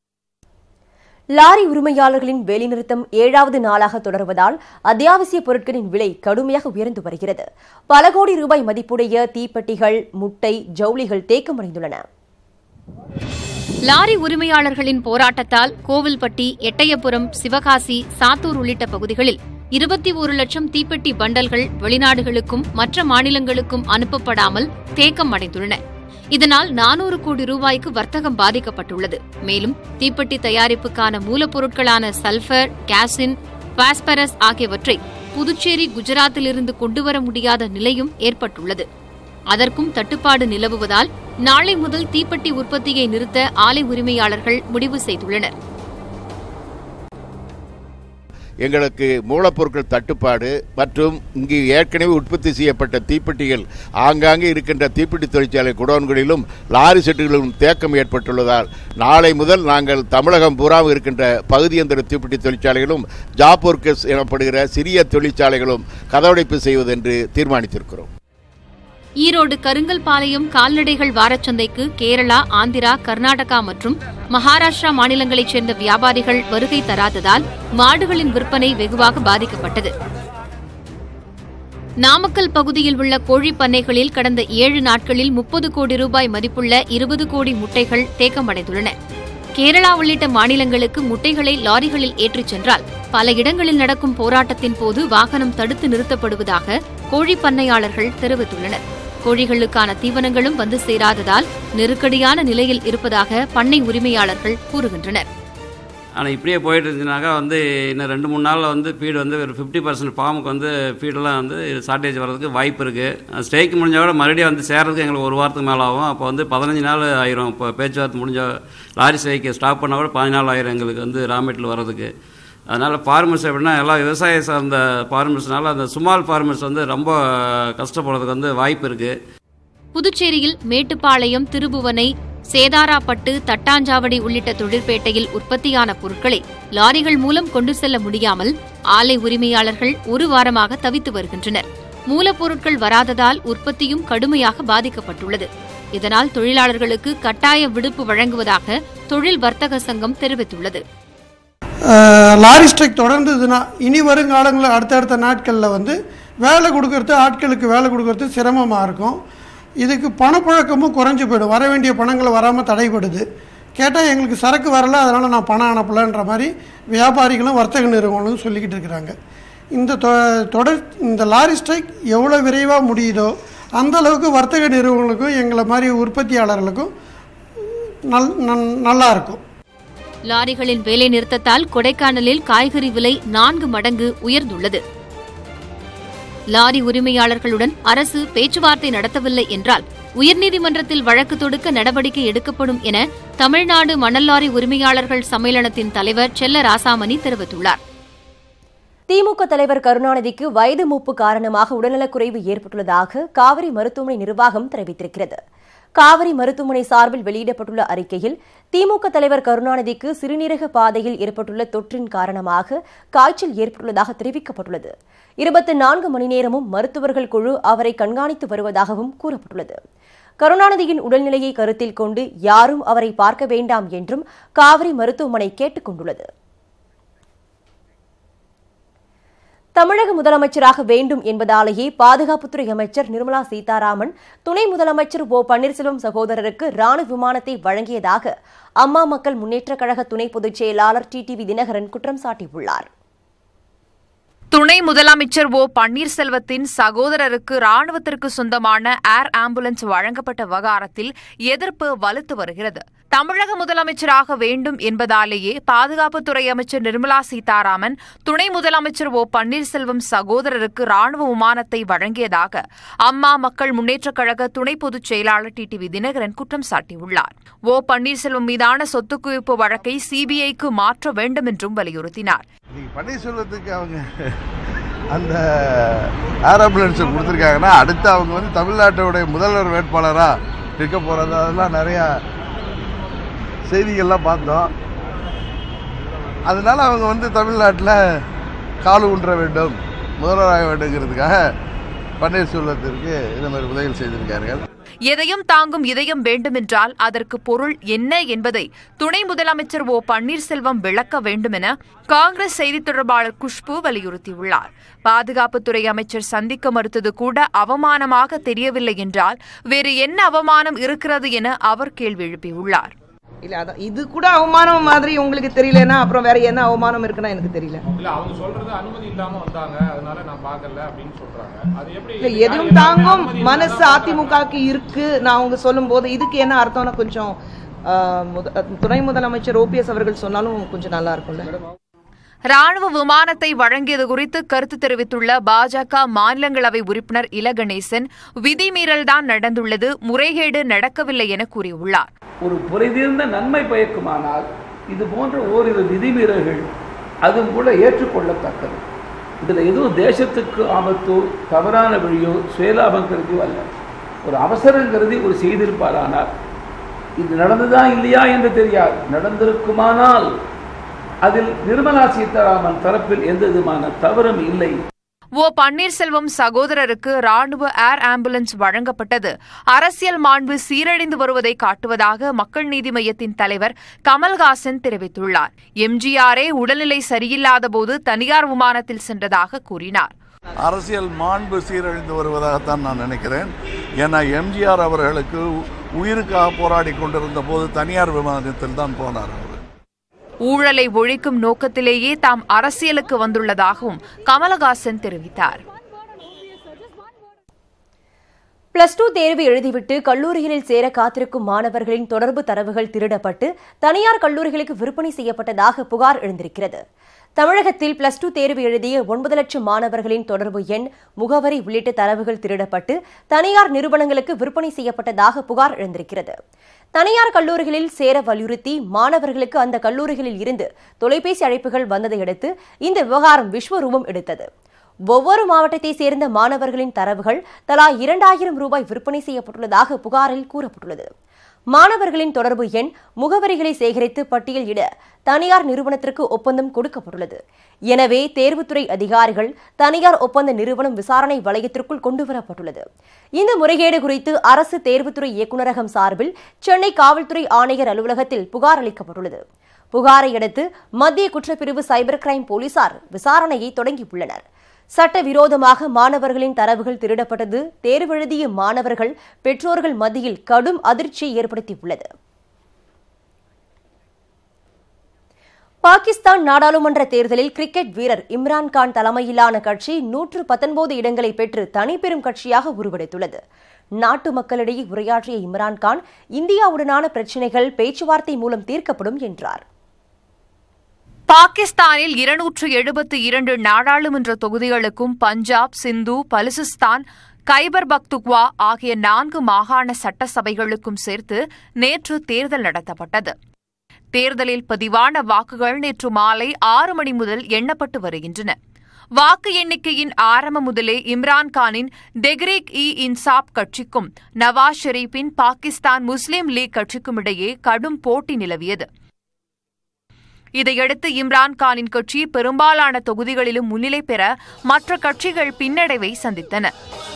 லாரி உரிமையாளர்களின் வேலைநிறுத்தம் ஏழாவது நாளாக தொடர்வதால் அத்தியாவசிய பொருட்களின் விலை கடுமையாக உயர்ந்து வருகிறது. பல கோடி ரூபாய் மதிப்புடைய தீப்பெட்டிகள், முட்டை, ஜவுளிகள் தேக்கமடைந்துள்ளன. லாரி உரிமையாளர்களின் போராட்டத்தால் கோவில்பட்டி, எட்டயபுரம், சிவகாசி, சாத்தூர் உள்ளிட்ட பகுதிகளில் இருபத்தி ஒரு லட்சம் தீப்பெட்டி பண்டல்கள் வெளிநாடுகளுக்கும் மற்ற மாநிலங்களுக்கும் அனுப்பப்படாமல் தேக்கம் அடைந்துள்ளன. இதனால் நானூறு கோடி ரூபாய்க்கு வர்த்தகம் பாதிக்கப்பட்டுள்ளது. மேலும் தீப்பெட்டி தயாரிப்புக்கான மூலப்பொருட்களான சல்பர், கேசின், பாஸ்பரஸ் ஆகியவற்றை புதுச்சேரி, குஜராத்திலிருந்து கொண்டுவர முடியாத நிலையும் ஏற்பட்டுள்ளது. அதற்கும் தட்டுப்பாடு நிலவுவதால் நாளை முதல் தீப்பெட்டி உற்பத்தியை நிறுத்த ஆலை உரிமையாளர்கள் முடிவு செய்துள்ளனர். எங்களுக்கு மூலப்பொருட்கள் தட்டுப்பாடு மற்றும் இங்கு ஏற்கனவே உற்பத்தி செய்யப்பட்ட தீப்பெட்டிகள் ஆங்காங்கே இருக்கின்ற தீப்பெட்டி தொழிற்சாலை குடோன்களிலும் லாரி செட்டுகளிலும் தேக்கம் ஏற்பட்டுள்ளதால் நாளை முதல் நாங்கள் தமிழகம் பூராவும் இருக்கின்ற பகுதியந்திர தீப்பெட்டி தொழிற்சாலைகளும் ஜாப் ஒர்க்கர்ஸ் எனப்படுகிற சிறிய தொழிற்சாலைகளும் கதவடைப்பு செய்வது என்று தீர்மானித்திருக்கிறோம். ஈரோடு கருங்கல்பாளையம் கால்நடைகள் வாரச்சந்தைக்கு கேரளா, ஆந்திரா, கர்நாடகா மற்றும் மகாராஷ்டிரா மாநிலங்களைச் சேர்ந்த வியாபாரிகள் வருகை தராததால் மாடுகளின் விற்பனை வெகுவாக பாதிக்கப்பட்டது. நாமக்கல் பகுதியில் உள்ள கோழிப் பண்ணைகளில் கடந்த ஏழு நாட்களில் முப்பது கோடி ரூபாய் மதிப்புள்ள இருபது கோடி முட்டைகள் தேக்கமடைந்துள்ளன. கேரளா உள்ளிட்ட மாநிலங்களுக்கு முட்டைகளை லாரிகளில் ஏற்றிச் சென்றால் பல இடங்களில் நடக்கும் போராட்டத்தின் போது வாகனம் தடுத்து நிறுத்தப்படுவதாக கோழிப் பண்ணையாளர்கள் தெரிவித்துள்ளனர். கோழிகளுக்கான தீவனங்களும் வந்து சேராததால் நெருக்கடியான நிலையில் இருப்பதாக பண்ணை உரிமையாளர்கள் கூறுகின்றனர். ஆனால் இப்படியே போயிட்டு இருந்துச்சுனாக்கா வந்து இன்னும் ரெண்டு மூணு நாளில் வந்து ஃபீடு வந்து ஒரு ஃபிஃப்டி பர்சன்ட் ஃபார்முக்கு வந்து ஃபீடெல்லாம் வந்து ஷார்ட்டேஜ் வர்றதுக்கு வாய்ப்பு இருக்குது. ஸ்ட்ரைக் முடிஞ்சால் கூட மறுபடியும் வந்து சேர்றதுக்கு எங்களுக்கு ஒரு வாரத்துக்கு மேலே ஆகும். அப்போ வந்து பதினஞ்சு நாள் ஆயிரும். இப்போ பேச்சுவார்த்தை முடிஞ்ச லாரி ஸ்ட்ரைக்கு ஸ்டாப் பண்ணால் கூட பதினஞ்சு நாள் ஆயிரும் எங்களுக்கு வந்து ரா மெட்டீரியல் வர்றதுக்கு. அதனால் ஃபார்மர்ஸ் எப்படின்னா எல்லாம் விவசாயம் சார்ந்த ஃபார்மர்ஸ்னால அந்த ஸ்மால் ஃபார்மர்ஸ் வந்து ரொம்ப கஷ்டப்படுறதுக்கு வந்து வாய்ப்பு இருக்குது. புதுச்சேரியில் மேட்டுப்பாளையம், திருபுவனை, சேதாராப்பட்டு, தட்டாஞ்சாவடி உள்ளிட்ட தொழிற்பேட்டையில் உற்பத்தியான பொருட்களை லாரிகள் மூலம் கொண்டு செல்ல முடியாமல் ஆலை உரிமையாளர்கள் ஒரு வாரமாக தவித்து வருகின்றனர். மூலப்பொருட்கள் வராததால் உற்பத்தியும் கடுமையாக பாதிக்கப்பட்டுள்ளது. இதனால் தொழிலாளர்களுக்கு கட்டாய விடுப்பு வழங்குவதாக தொழில் வர்த்தக சங்கம் தெரிவித்துள்ளது. லாரி ஸ்ட்ரைக் தொடர்ந்ததுன்னா இனி வருங்காலங்களில் அடுத்தடுத்த நாட்களில் வந்து வேலை கொடுக்கறது, ஆட்களுக்கு வேலை கொடுக்கறது சிரமமாக இருக்கும். இதுக்கு பணப்புழக்கமும் குறைஞ்சி போயிடும். வர வேண்டிய பணங்கள் வராமல் தடைபடுது. கேட்டால் எங்களுக்கு சரக்கு வரல, அதனால் நான் பணம் அனுப்பலைன்ற மாதிரி வியாபாரிகளும் வர்த்தக நிறுவனங்களும் சொல்லிக்கிட்டு இருக்கிறாங்க. இந்த தொடர் இந்த லாரி ஸ்ட்ரைக் எவ்வளோ விரைவாக முடியுதோ அந்த அளவுக்கு வர்த்தக நிறுவனங்களுக்கும் எங்களை மாதிரி உற்பத்தியாளர்களுக்கும் நல் நல்லா இருக்கும். லாரிகளின் வேலை நிறுத்தத்தால் கொடைக்கானலில் காய்கறி விலை நான்கு மடங்கு உயர்ந்துள்ளது. லாரி உரிமையாளர்களுடன் அரசு பேச்சுவார்த்தை நடத்தவில்லை என்றால் உயர்நீதிமன்றத்தில் வழக்கு தொடுக்க நடவடிக்கை எடுக்கப்படும் என தமிழ்நாடு மணல் லாரி உரிமையாளர்கள் சம்மேளனத்தின் தலைவர் செல்ல ராசாமணி தெரிவித்துள்ளார். திமுக தலைவர் கருணாநிதிக்கு வயது மூப்பு காரணமாக உடல்நலக்குறைவு ஏற்பட்டுள்ளதாக காவிரி மருத்துவமனை நிர்வாகம் தெரிவித்திருக்கிறது. காவிரி மருத்துவமனை சார்பில் வெளியிடப்பட்டுள்ள அறிக்கையில் திமுக தலைவர் கருணாநிதிக்கு சிறுநீரக பாதையில் ஏற்பட்டுள்ள தொற்றின் காரணமாக காய்ச்சல் ஏற்பட்டுள்ளதாக தெரிவிக்கப்பட்டுள்ளது. இருபத்தி நான்கு மணி நேரமும் மருத்துவர்கள் குழு அவரை கண்காணித்து வருவதாகவும் கூறப்பட்டுள்ளது. கருணாநிதியின் உடல்நிலையை கருத்தில் கொண்டு யாரும் அவரை பார்க்க வேண்டாம் என்றும் காவிரி மருத்துவமனை கேட்டுக் கொண்டுள்ளது. தமிழக முதலமைச்சராக வேண்டும் என்பதாலேயே பாதுகாப்புத்துறை அமைச்சர் நிர்மலா சீதாராமன் துணை முதலமைச்சர் ஓ பன்னீர்செல்வம் சகோதரருக்கு ராணுவ விமானத்தை வழங்கியதாக அம்மா மக்கள் முன்னேற்றக் கழக துணை பொதுச் செயலாளர் டிடிவி தினகரன் குற்றம் சாட்டியுள்ளார். துணை முதலமைச்சர் ஓ பன்னீர்செல்வத்தின் சகோதரருக்கு ராணுவத்திற்கு சொந்தமான ஏர் ஆம்புலன்ஸ் வழங்கப்பட்ட விவகாரத்தில் எதிர்ப்பு வலுத்து வருகிறது. தமிழக முதலமைச்சராக வேண்டும் என்பதாலேயே பாதுகாப்புத்துறை அமைச்சர் நிர்மலா சீதாராமன் துணை முதலமைச்சர் ஓ பன்னீர்செல்வம் சகோதரருக்கு ராணுவ விமானத்தை வழங்கியதாக அம்மா மக்கள் முன்னேற்றக் கழக துணை பொதுச் செயலாளர் டிடிவி தினகரன் குற்றம் சாட்டியுள்ளார். ஓ பன்னீர்செல்வம் மீதான சொத்து குவிப்பு வழக்கை சிபிஐக்கு மாற்ற வேண்டும் என்றும் வலியுறுத்தினார். பன்னீர்செல்வத்துக்கு அவங்க அந்த ஏர் ஆம்புலன்ஸ் கொடுத்துருக்காங்கன்னா அடுத்து அவங்க வந்து தமிழ்நாட்டோடைய முதல்வர் வேட்பாளராக இருக்க போகிறது அதெல்லாம் நிறையா செய்திகள்லாம் பார்த்தோம். அதனால அவங்க வந்து தமிழ்நாட்டில் காலு ஊன்ற வேண்டும், முதல்வராக வேண்டுங்கிறதுக்காக பன்னீர்செல்வத்திற்கு இந்த மாதிரி உதவிகள் செய்திருக்கார்கள். எதையும் தாங்கும் இதயம் வேண்டுமென்றால் அதற்கு பொருள் என்ன என்பதை துணை முதலமைச்சர் ஓ பன்னீர்செல்வம் விளக்க வேண்டும் என காங்கிரஸ் செய்தித் தொடர்பாளர் குஷ்பு வலியுறுத்தியுள்ளார். பாதுகாப்புத்துறை அமைச்சர் சந்திக்க மறுத்தது கூட அவமானமாக தெரியவில்லை என்றால் வேறு என்ன அவமானம் இருக்கிறது என அவர் கேள்வி எழுப்பியுள்ளார். இல்ல அதான் இது கூட அவமானம் மாதிரி உங்களுக்கு தெரியலன்னா அப்புறம் வேற என்ன அவமானம் இருக்குன்னா எனக்கு தெரியல. இல்ல அவங்க சொல்றது அனுமதி இல்லாம வந்தாங்க அதனால நான் பார்க்கல அப்படினு சொல்றாங்க. அது எப்படி இல்ல எதுவும் தாங்கும் மனசு அதிமுகக்கு இருக்கு நான் அவங்க சொல்லும்போது இதுக்கு என்ன அர்த்தம்னா கொஞ்சம் துணை முதலமைச்சர் ஓபிஎஸ் அவர்கள் சொன்னாலும் கொஞ்சம் நல்லா இருக்கும்ல. ராணுவ விமானத்தை வழங்கியது குறித்து கருத்து தெரிவித்துள்ள பாஜக மாநிலங்களவை உறுப்பினர் இல கணேசன் விதிமீறல்தான் நடந்துள்ளது, முறைகேடு நடக்கவில்லை என கூறியுள்ளார். ஒரு புரிதீர்ந்த நன்மை பயக்குமானால் இது போன்ற ஓரிரு விதிமீறல்கள் அதுவும் கூட ஏற்றுக்கொள்ளத்தக்கது. இதில் எதுவும் தேசத்துக்கு ஆபத்தோ தவறான வழியோ சுயலாபம் கருதியோ அல்ல. ஒரு அவசரம் கருதி ஒரு செய்திருப்பாரானால் இது நடந்ததா இல்லையா என்று தெரியாது. நடந்திருக்குமானால் அதில் நிர்மலா சீதாராமன் தரப்பில் எந்த விதமான தவறும் இல்லை. ஓ பன்னீர்செல்வம் சகோதரருக்கு ராணுவ ஏர் ஆம்புலன்ஸ் வழங்கப்பட்டது அரசியல் மாண்பு சீரழிந்து வருவதை காட்டுவதாக மக்கள் நீதி மய்யத்தின் தலைவர் கமல்ஹாசன் தெரிவித்துள்ளார். எம்ஜிஆரே உடல்நிலை சரியில்லாத போது தனியார் விமானத்தில் சென்றதாக கூறினார். அரசியல் மாண்பு சீரழிந்து வருவதாகத்தான் நான் நினைக்கிறேன். ஏன்னா எம்ஜிஆர் அவர்களுக்கு உயிருக்காக போராடி கொண்டிருந்த போது தனியார் விமானத்தில் தான் போனார். ஊழலை ஒழிக்கும் நோக்கத்திலேயே தாம் அரசியலுக்கு வந்துள்ளதாகவும் கமலஹாசன் தெரிவித்தார். பிளஸ் டூ தேர்வு எழுதிவிட்டு கல்லூரிகளில் சேர காத்திருக்கும் மாணவர்களின் தொடர்பு தரவுகள் திருடப்பட்டு தனியார் கல்லூரிகளுக்கு விற்பனை செய்யப்பட்டதாக புகார் எழுந்திருக்கிறது. தமிழகத்தில் பிளஸ் டூ தேர்வு எழுதிய ஒன்பது லட்சம் மாணவர்களின் தொடர்பு எண், முகவரி உள்ளிட்ட தரவுகள் திருடப்பட்டு தனியார் நிறுவனங்களுக்கு விற்பனை செய்யப்பட்டதாக புகார் எழுந்திருக்கிறது. தனியார் கல்லூரிகளில் சேர வலியுறுத்தி மாணவர்களுக்கு அந்த கல்லூரிகளில் இருந்து தொலைபேசி அழைப்புகள் வந்ததை அடுத்து இந்த விவகாரம் விஸ்வரூபம் எடுத்தது. ஒவ்வொரு மாவட்டத்தைச் சேர்ந்த மாணவர்களின் தரவுகள் தலா இரண்டாயிரம் ரூபாய் விற்பனை செய்யப்பட்டுள்ளதாக புகாரில் கூறப்பட்டுள்ளது. மாணவர்களின் தொடர்பு எண், முகவரிகளை சேகரித்து பட்டியல் இட தனியார் நிறுவனத்திற்கு ஒப்பந்தம் கொடுக்கப்பட்டுள்ளது. எனவே தேர்வுத்துறை அதிகாரிகள் தனியார் ஒப்பந்த நிறுவனம் விசாரணை வளையத்திற்குள் கொண்டுவரப்பட்டுள்ளது. இந்த முறைகேடு குறித்து அரசு தேர்வுத்துறை இயக்குநரகம் சார்பில் சென்னை காவல்துறை ஆணையர் அலுவலகத்தில் புகார் அளிக்கப்பட்டுள்ளது. புகாரை அடுத்து மத்திய குற்றப்பிரிவு சைபர் கிரைம் போலீசார் விசாரணையை தொடங்கியுள்ளனர். சட்டவிரோதமாக மாணவர்களின் தரவுகள் திருடப்பட்டது தேர்வெழுதிய மாணவர்கள், பெற்றோர்கள் மத்தியில் கடும் அதிர்ச்சியை ஏற்படுத்தியுள்ளது. பாகிஸ்தான் நாடாளுமன்ற தேர்தலில் கிரிக்கெட் வீரர் இம்ரான்கான் தலைமையிலான கட்சி நூற்று பத்தொன்பது இடங்களை பெற்று தனிப்பெரும் கட்சியாக உருவெடுத்துள்ளது. நாட்டு மக்களிடையே உரையாற்றிய இம்ரான்கான் இந்தியாவுடனான பிரச்சினைகள் பேச்சுவார்த்தை மூலம் தீர்க்கப்படும் என்றார். பாகிஸ்தானில் இருநூற்று எழுபத்தி இரண்டு நாடாளுமன்ற தொகுதிகளுக்கும் பஞ்சாப், சிந்து, பலுசிஸ்தான், கைபர் பக்துக்வா ஆகிய நான்கு மாகாண சட்டசபைகளுக்கும் சேர்த்து நேற்று தேர்தல் நடத்தப்பட்டது. தேர்தலில் பதிவான வாக்குகள் நேற்று மாலை ஆறு மணி முதல் எண்ணப்பட்டு வருகின்றன. வாக்கு எண்ணிக்கையின் ஆரம்பம் முதலே இம்ரான்கானின் தெஹ்ரீக் இ இன்சாப் கட்சிக்கும் நவாஸ் ஷெரீப்பின் பாகிஸ்தான் முஸ்லீம் லீக் கட்சிக்கும் இடையே கடும் போட்டி நிலவியது. இதையடுத்து இம்ரான்கானின் கட்சி பெரும்பாலான தொகுதிகளிலும் முன்னிலை பெற மற்ற கட்சிகள் பின்னடைவை சந்தித்தன.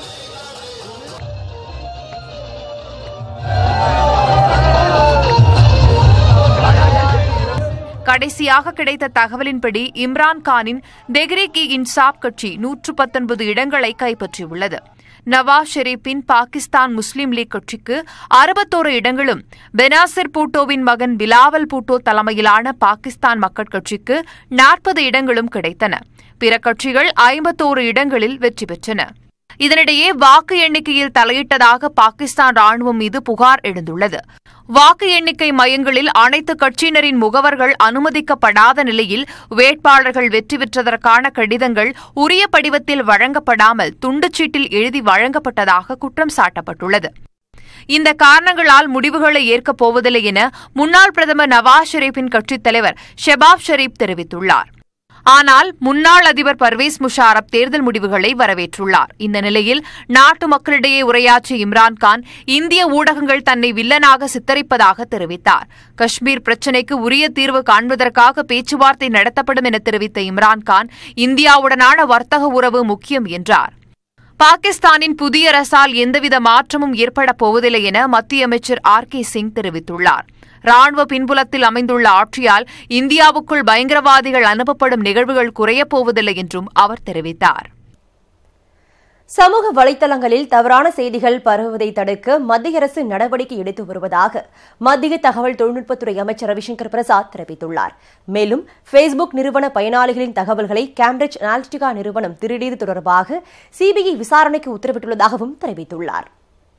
கடைசியாக கிடைத்த தகவலின்படி இம்ரான்கானின் தெஹ்ரீக் இ இன்சாப் கட்சி நூற்று பத்தொன்பது இடங்களை கைப்பற்றியுள்ளது. நவாஸ் ஷெரீப்பின் பாகிஸ்தான் முஸ்லீம் லீக் கட்சிக்கு அறுபத்தோரு இடங்களும், பெனாசிர் பூட்டோவின் மகன் பிலாவல் பூட்டோ தலைமையிலான பாகிஸ்தான் மக்கள் கட்சிக்கு நாற்பது இடங்களும் கிடைத்தன. பிற கட்சிகள் ஐம்பத்தோரு இடங்களில் வெற்றி பெற்றன. இதனிடையே வாக்கு எண்ணிக்கையில் தலையிட்டதாக பாகிஸ்தான் ராணுவம் மீது புகார் எழுந்துள்ளது. வாக்கு எண்ணிக்கை மையங்களில் அனைத்து கட்சியினரின் முகவர்கள் அனுமதிக்கப்படாத நிலையில் வேட்பாளர்கள் வெற்றி பெற்றதற்கான கடிதங்கள் உரிய படிவத்தில் வழங்கப்படாமல் துண்டுச்சீட்டில் எழுதி வழங்கப்பட்டதாக குற்றம் சாட்டப்பட்டுள்ளது. இந்த காரணங்களால் முடிவுகளை ஏற்கப் போவதில்லை என முன்னாள் பிரதமர் நவாஸ் ஷெரீப்பின் கட்சித் தலைவர் ஷெபாப் ஷெரீப் தெரிவித்துள்ளார். ஆனால் முன்னாள் அதிபர் பர்வேஸ் முஷாரப் தேர்தல் முடிவுகளை வரவேற்றுள்ளார். இந்த நிலையில் நாட்டு மக்களிடையே உரையாற்றிய இம்ரான்கான் இந்திய ஊடகங்கள் தன்னை வில்லனாக சித்தரிப்பதாக தெரிவித்தார். காஷ்மீர் பிரச்சினைக்கு உரிய தீர்வு காண்பதற்காக பேச்சுவார்த்தை நடத்தப்படும் என தெரிவித்த இம்ரான்கான் இந்தியாவுடனான வர்த்தக உறவு முக்கியம் என்றார். பாகிஸ்தானின் புதிய அரசால் எந்தவித மாற்றமும் ஏற்படப் போவதில்லை என மத்திய அமைச்சர் ஆர் கே சிங் தெரிவித்துள்ளார். ராணுவ பின்புலத்தில் அமைந்துள்ள ஆட்சியால் இந்தியாவுக்குள் பயங்கரவாதிகள் அனுப்பப்படும் நிகழ்வுகள் குறையப் போவதில்லை என்றும் அவர் தெரிவித்தார். சமூக வலைதளங்களில் தவறான செய்திகள் பரவுவதை தடுக்க மத்திய அரசு நடவடிக்கை எடுத்து வருவதாக மத்திய தகவல் தொழில்நுட்பத்துறை அமைச்சர் ரவிசங்கர் பிரசாத் தெரிவித்துள்ளார். மேலும் ஃபேஸ்புக் நிறுவன பயனாளிகளின் தகவல்களை கேம்பிரிட்ஜ் அனாலிட்டிகா நிறுவனம் திருடியது தொடர்பாக சிபிஐ விசாரணைக்கு உத்தரவிட்டுள்ளதாகவும் தெரிவித்துள்ளார்.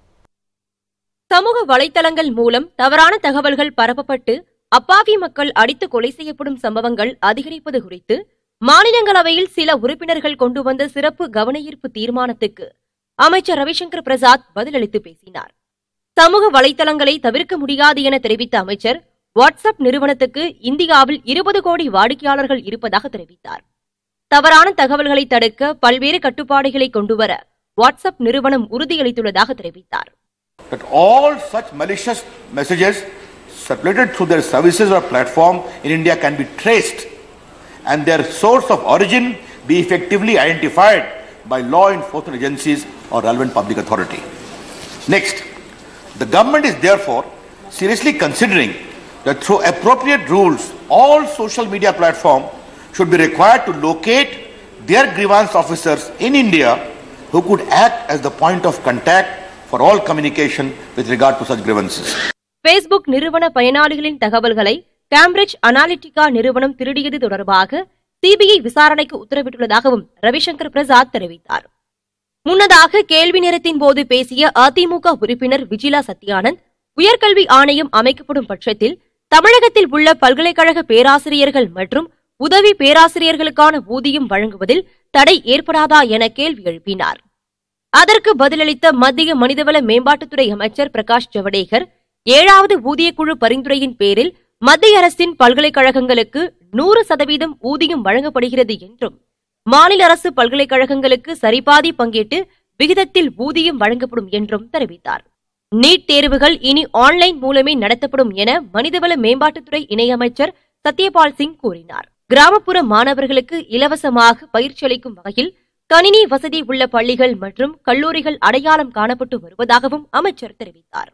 சமூக வலைதளங்கள் மூலம் தவறான தகவல்கள் பரப்பப்பட்டு அப்பாவி மக்கள் அடித்து கொலை செய்யப்படும் சம்பவங்கள் அதிகரிப்பது குறித்து மாநிலங்களவையில் சில உறுப்பினர்கள் கொண்டு வந்த சிறப்பு கவனஈர்ப்பு தீர்மானத்துக்கு அமைச்சர் ரவிசங்கர் பிரசாத் பதிலளித்து பேசினார். சமூக வலைதளங்களை தவிர்க்க முடியாது என தெரிவித்த அமைச்சர் வாட்ஸ்அப் நிறுவனத்துக்கு இந்தியாவில் இருபது கோடி வாடிக்கையாளர்கள் இருப்பதாக தெரிவித்தார். தவறான தகவல்களை தடுக்க பல்வேறு கட்டுப்பாடுகளை கொண்டுவர வாட்ஸ்அப் நிறுவனம் உறுதியளித்துள்ளதாக தெரிவித்தார். That all such malicious messages circulated through their services or platform in India can be traced and their source of origin be effectively identified by law enforcement agencies or relevant public authority. Next, the government is therefore seriously considering that through appropriate rules, all social media platforms should be required to locate their grievance officers in India who could act as the point of contact for all communication with regard to such grievances. Facebook நிறுவன பயனாளிகளின் தகவல்களை கேம்பிரிட்ஜ் அனாலிட்டிகா நிறுவனம் திருடியது தொடர்பாக சிபிஐ விசாரணைக்கு உத்தரவிட்டுள்ளதாகவும் ரவிசங்கர் பிரசாத் தெரிவித்தார். முன்னதாக கேள்வி நேரத்தின் போது பேசிய அதிமுக உறுப்பினர் விஜிலா சத்யானந்த், உயர்கல்வி ஆணையம் அமைக்கப்படும் பட்சத்தில் தமிழகத்தில் உள்ள பல்கலைக்கழக பேராசிரியர்கள் மற்றும் உதவி பேராசிரியர்களுக்கான ஊதியம் வழங்குவதில் தடை ஏற்படாதா என கேள்வி எழுப்பினார். அதற்கு பதிலளித்த மத்திய மனிதவள மேம்பாட்டுத்துறை அமைச்சர் பிரகாஷ் ஜவடேகர், ஏழாவது ஊதியக்குழு பரிந்துரையின் பேரில் மத்திய அரசின் பல்கலைக்கழகங்களுக்கு நூறு சதவீதம் ஊதியம் வழங்கப்படுகிறது என்றும் மாநில அரசு பல்கலைக்கழகங்களுக்கு சரிபாதி பங்கீட்டு விகிதத்தில் ஊதியம் வழங்கப்படும் என்றும் தெரிவித்தார். நீட் தேர்வுகள் இனி ஆன்லைன் மூலமே நடத்தப்படும் என மனிதவள மேம்பாட்டுத்துறை இணையமைச்சர் சத்யபால் சிங் கூறினார். கிராமப்புற மாணவர்களுக்கு இலவசமாக பயிற்சி அளிக்கும் வகையில் கணினி வசதி உள்ள பள்ளிகள் மற்றும் கல்லூரிகள் அடையாளம் காணப்பட்டு வருவதாகவும் அமைச்சர் தெரிவித்தார்.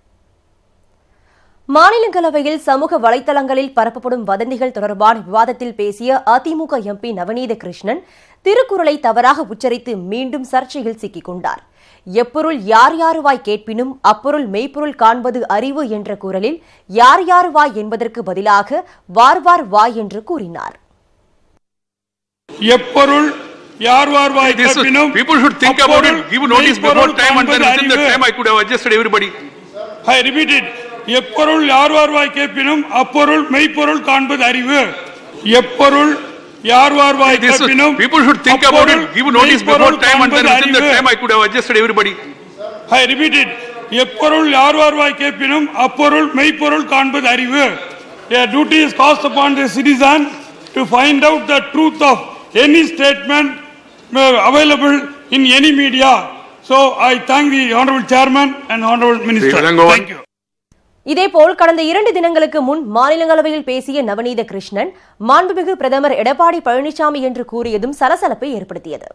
மாநிலங்களவையில் சமூக வலைதளங்களில் பரப்பப்படும் வதந்திகள் தொடர்பான விவாதத்தில் பேசிய அதிமுக எம்பி நவநீத கிருஷ்ணன் திருக்குறளை தவறாக உச்சரித்து மீண்டும் சர்ச்சையில் சிக்கிக் கொண்டார். எப்பொருள் யார் யாருவாய் கேட்பினும் அப்பொருள் மெய்ப்பொருள் காண்பது அறிவு என்ற குரலில் யார் யாருவாய் என்பதற்கு பதிலாக வார்வார் வாய் என்று கூறினார். எப்பொருள் யார் வார்வாய் கேட்பினும் people should think about it, give notice before time and then within the time I could have adjusted everybody. I repeat it. எப்பொருள் யார் வார்வாய் கேட்பினும் அப்பொருள் மெய்ப்பொருள் காண்பது அறிவு. எப்பொருள் யார் வார்வாய் கேட்பினும் people should think about it, give notice before time and then within the time I could have adjusted everybody. I repeat it. எப்பொருள் யார் வார்வாய் கேட்பினும் அப்பொருள் மெய்ப்பொருள் காண்பது அறிவு. A duty is cast upon the citizen to find out the truth of any statement available in any media. So I thank the honorable chairman and honorable minister. Thank you. இதேபோல் கடந்த இரண்டு தினங்களுக்கு முன் மாநிலங்களவையில் பேசிய நவநீத கிருஷ்ணன் மாண்புமிகு பிரதமர் எடப்பாடி பழனிசாமி என்று கூறியதும் சலசலப்பை ஏற்படுத்தியது.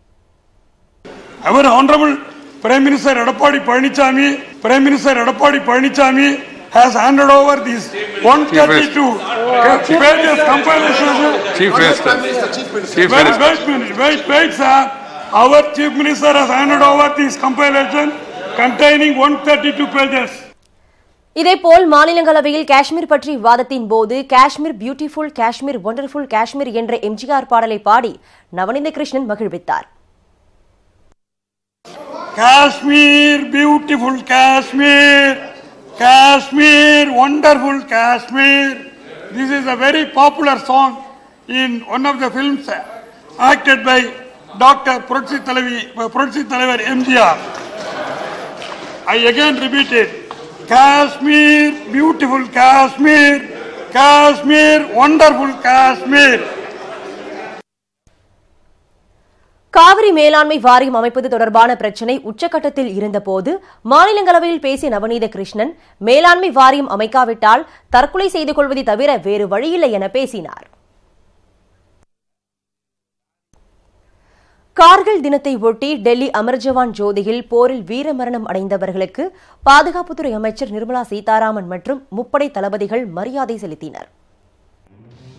Our honorable Prime Minister Edappadi Pazhanichami, Prime Minister Edappadi Pazhanichami has handed over these one thirty-two pages compilation. Chief Minister. Chief Wait, Minister. wait, minute, wait, wait, sir. Our Chief Minister has handed over this compilation containing one thirty-two pages. இதேபோல் மாநிலங்களவையில் காஷ்மீர் பற்றி விவாதத்தின் போது காஷ்மீர் பியூட்டிஃபுல் காஷ்மீர் ஒண்டர்ஃபுல் காஷ்மீர் என்ற எம்ஜிஆர் பாடலை பாடி நவநீத கிருஷ்ணன் மகிழ்வித்தார். Kashmir beautiful Kashmir, Kashmir wonderful Kashmir. This is a very popular song in one of the films acted by Doctor Puratchi Thalavi, Puratchi Thalavar M G R. I again repeat it. Kashmir, beautiful Kashmir, Kashmir, wonderful Kashmir. Kaveri மேலாண்மை வாரியம் அமைப்பது தொடர்பான பிரச்சினை உச்சகட்டத்தில் இருந்தபோது மாநிலங்களவையில் பேசிய நவநீத கிருஷ்ணன் மேலாண்மை வாரியம் அமைக்காவிட்டால் தற்கொலை செய்து கொள்வதை தவிர வேறு வழியில்லை என பேசினார். கார்கில் தினத்தை ஒட்டி டெல்லி அமர் ஜவான் ஜோதியில் போரில் வீரமரணம் அடைந்தவர்களுக்கு பாதுகாப்புத்துறை அமைச்சர் நிர்மலா சீதாராமன் மற்றும் முப்படை தளபதிகள் மரியாதை செலுத்தினர்.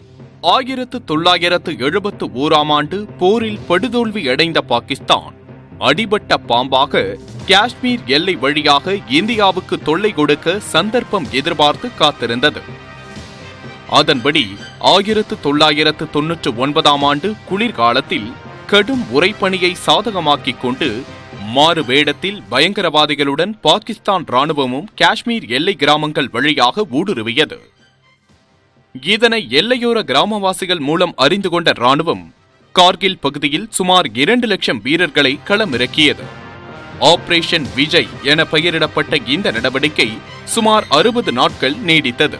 ஆயிரத்து தொள்ளாயிரத்து எழுபத்து ஓராம் ஆண்டு போரில் படுதோல்வி அடைந்த பாகிஸ்தான் அடிபட்ட பாம்பாக காஷ்மீர் எல்லை வழியாக இந்தியாவுக்கு தொல்லை கொடுக்க சந்தர்ப்பம் எதிர்பார்த்து காத்திருந்தது. அதன்படி ஆயிரத்து தொள்ளாயிரத்து தொன்னூற்று ஒன்பதாம் ஆண்டு குளிர்காலத்தில் கடும் உறைபனியை சாதகமாக்கிக் கொண்டு மாறு வேடத்தில் பயங்கரவாதிகளுடன் பாகிஸ்தான் ராணுவமும் காஷ்மீர் எல்லை கிராமங்கள் வழியாக ஊடுருவியது. இதனை எல்லையோர கிராமவாசிகள் மூலம் அறிந்து கொண்ட ராணுவம் கார்கில் பகுதியில் சுமார் இரண்டு லட்சம் வீரர்களை களமிறக்கியது. ஆபரேஷன் விஜய் என பெயரிடப்பட்ட இந்த நடவடிக்கை சுமார் அறுபது நாட்கள் நீடித்தது.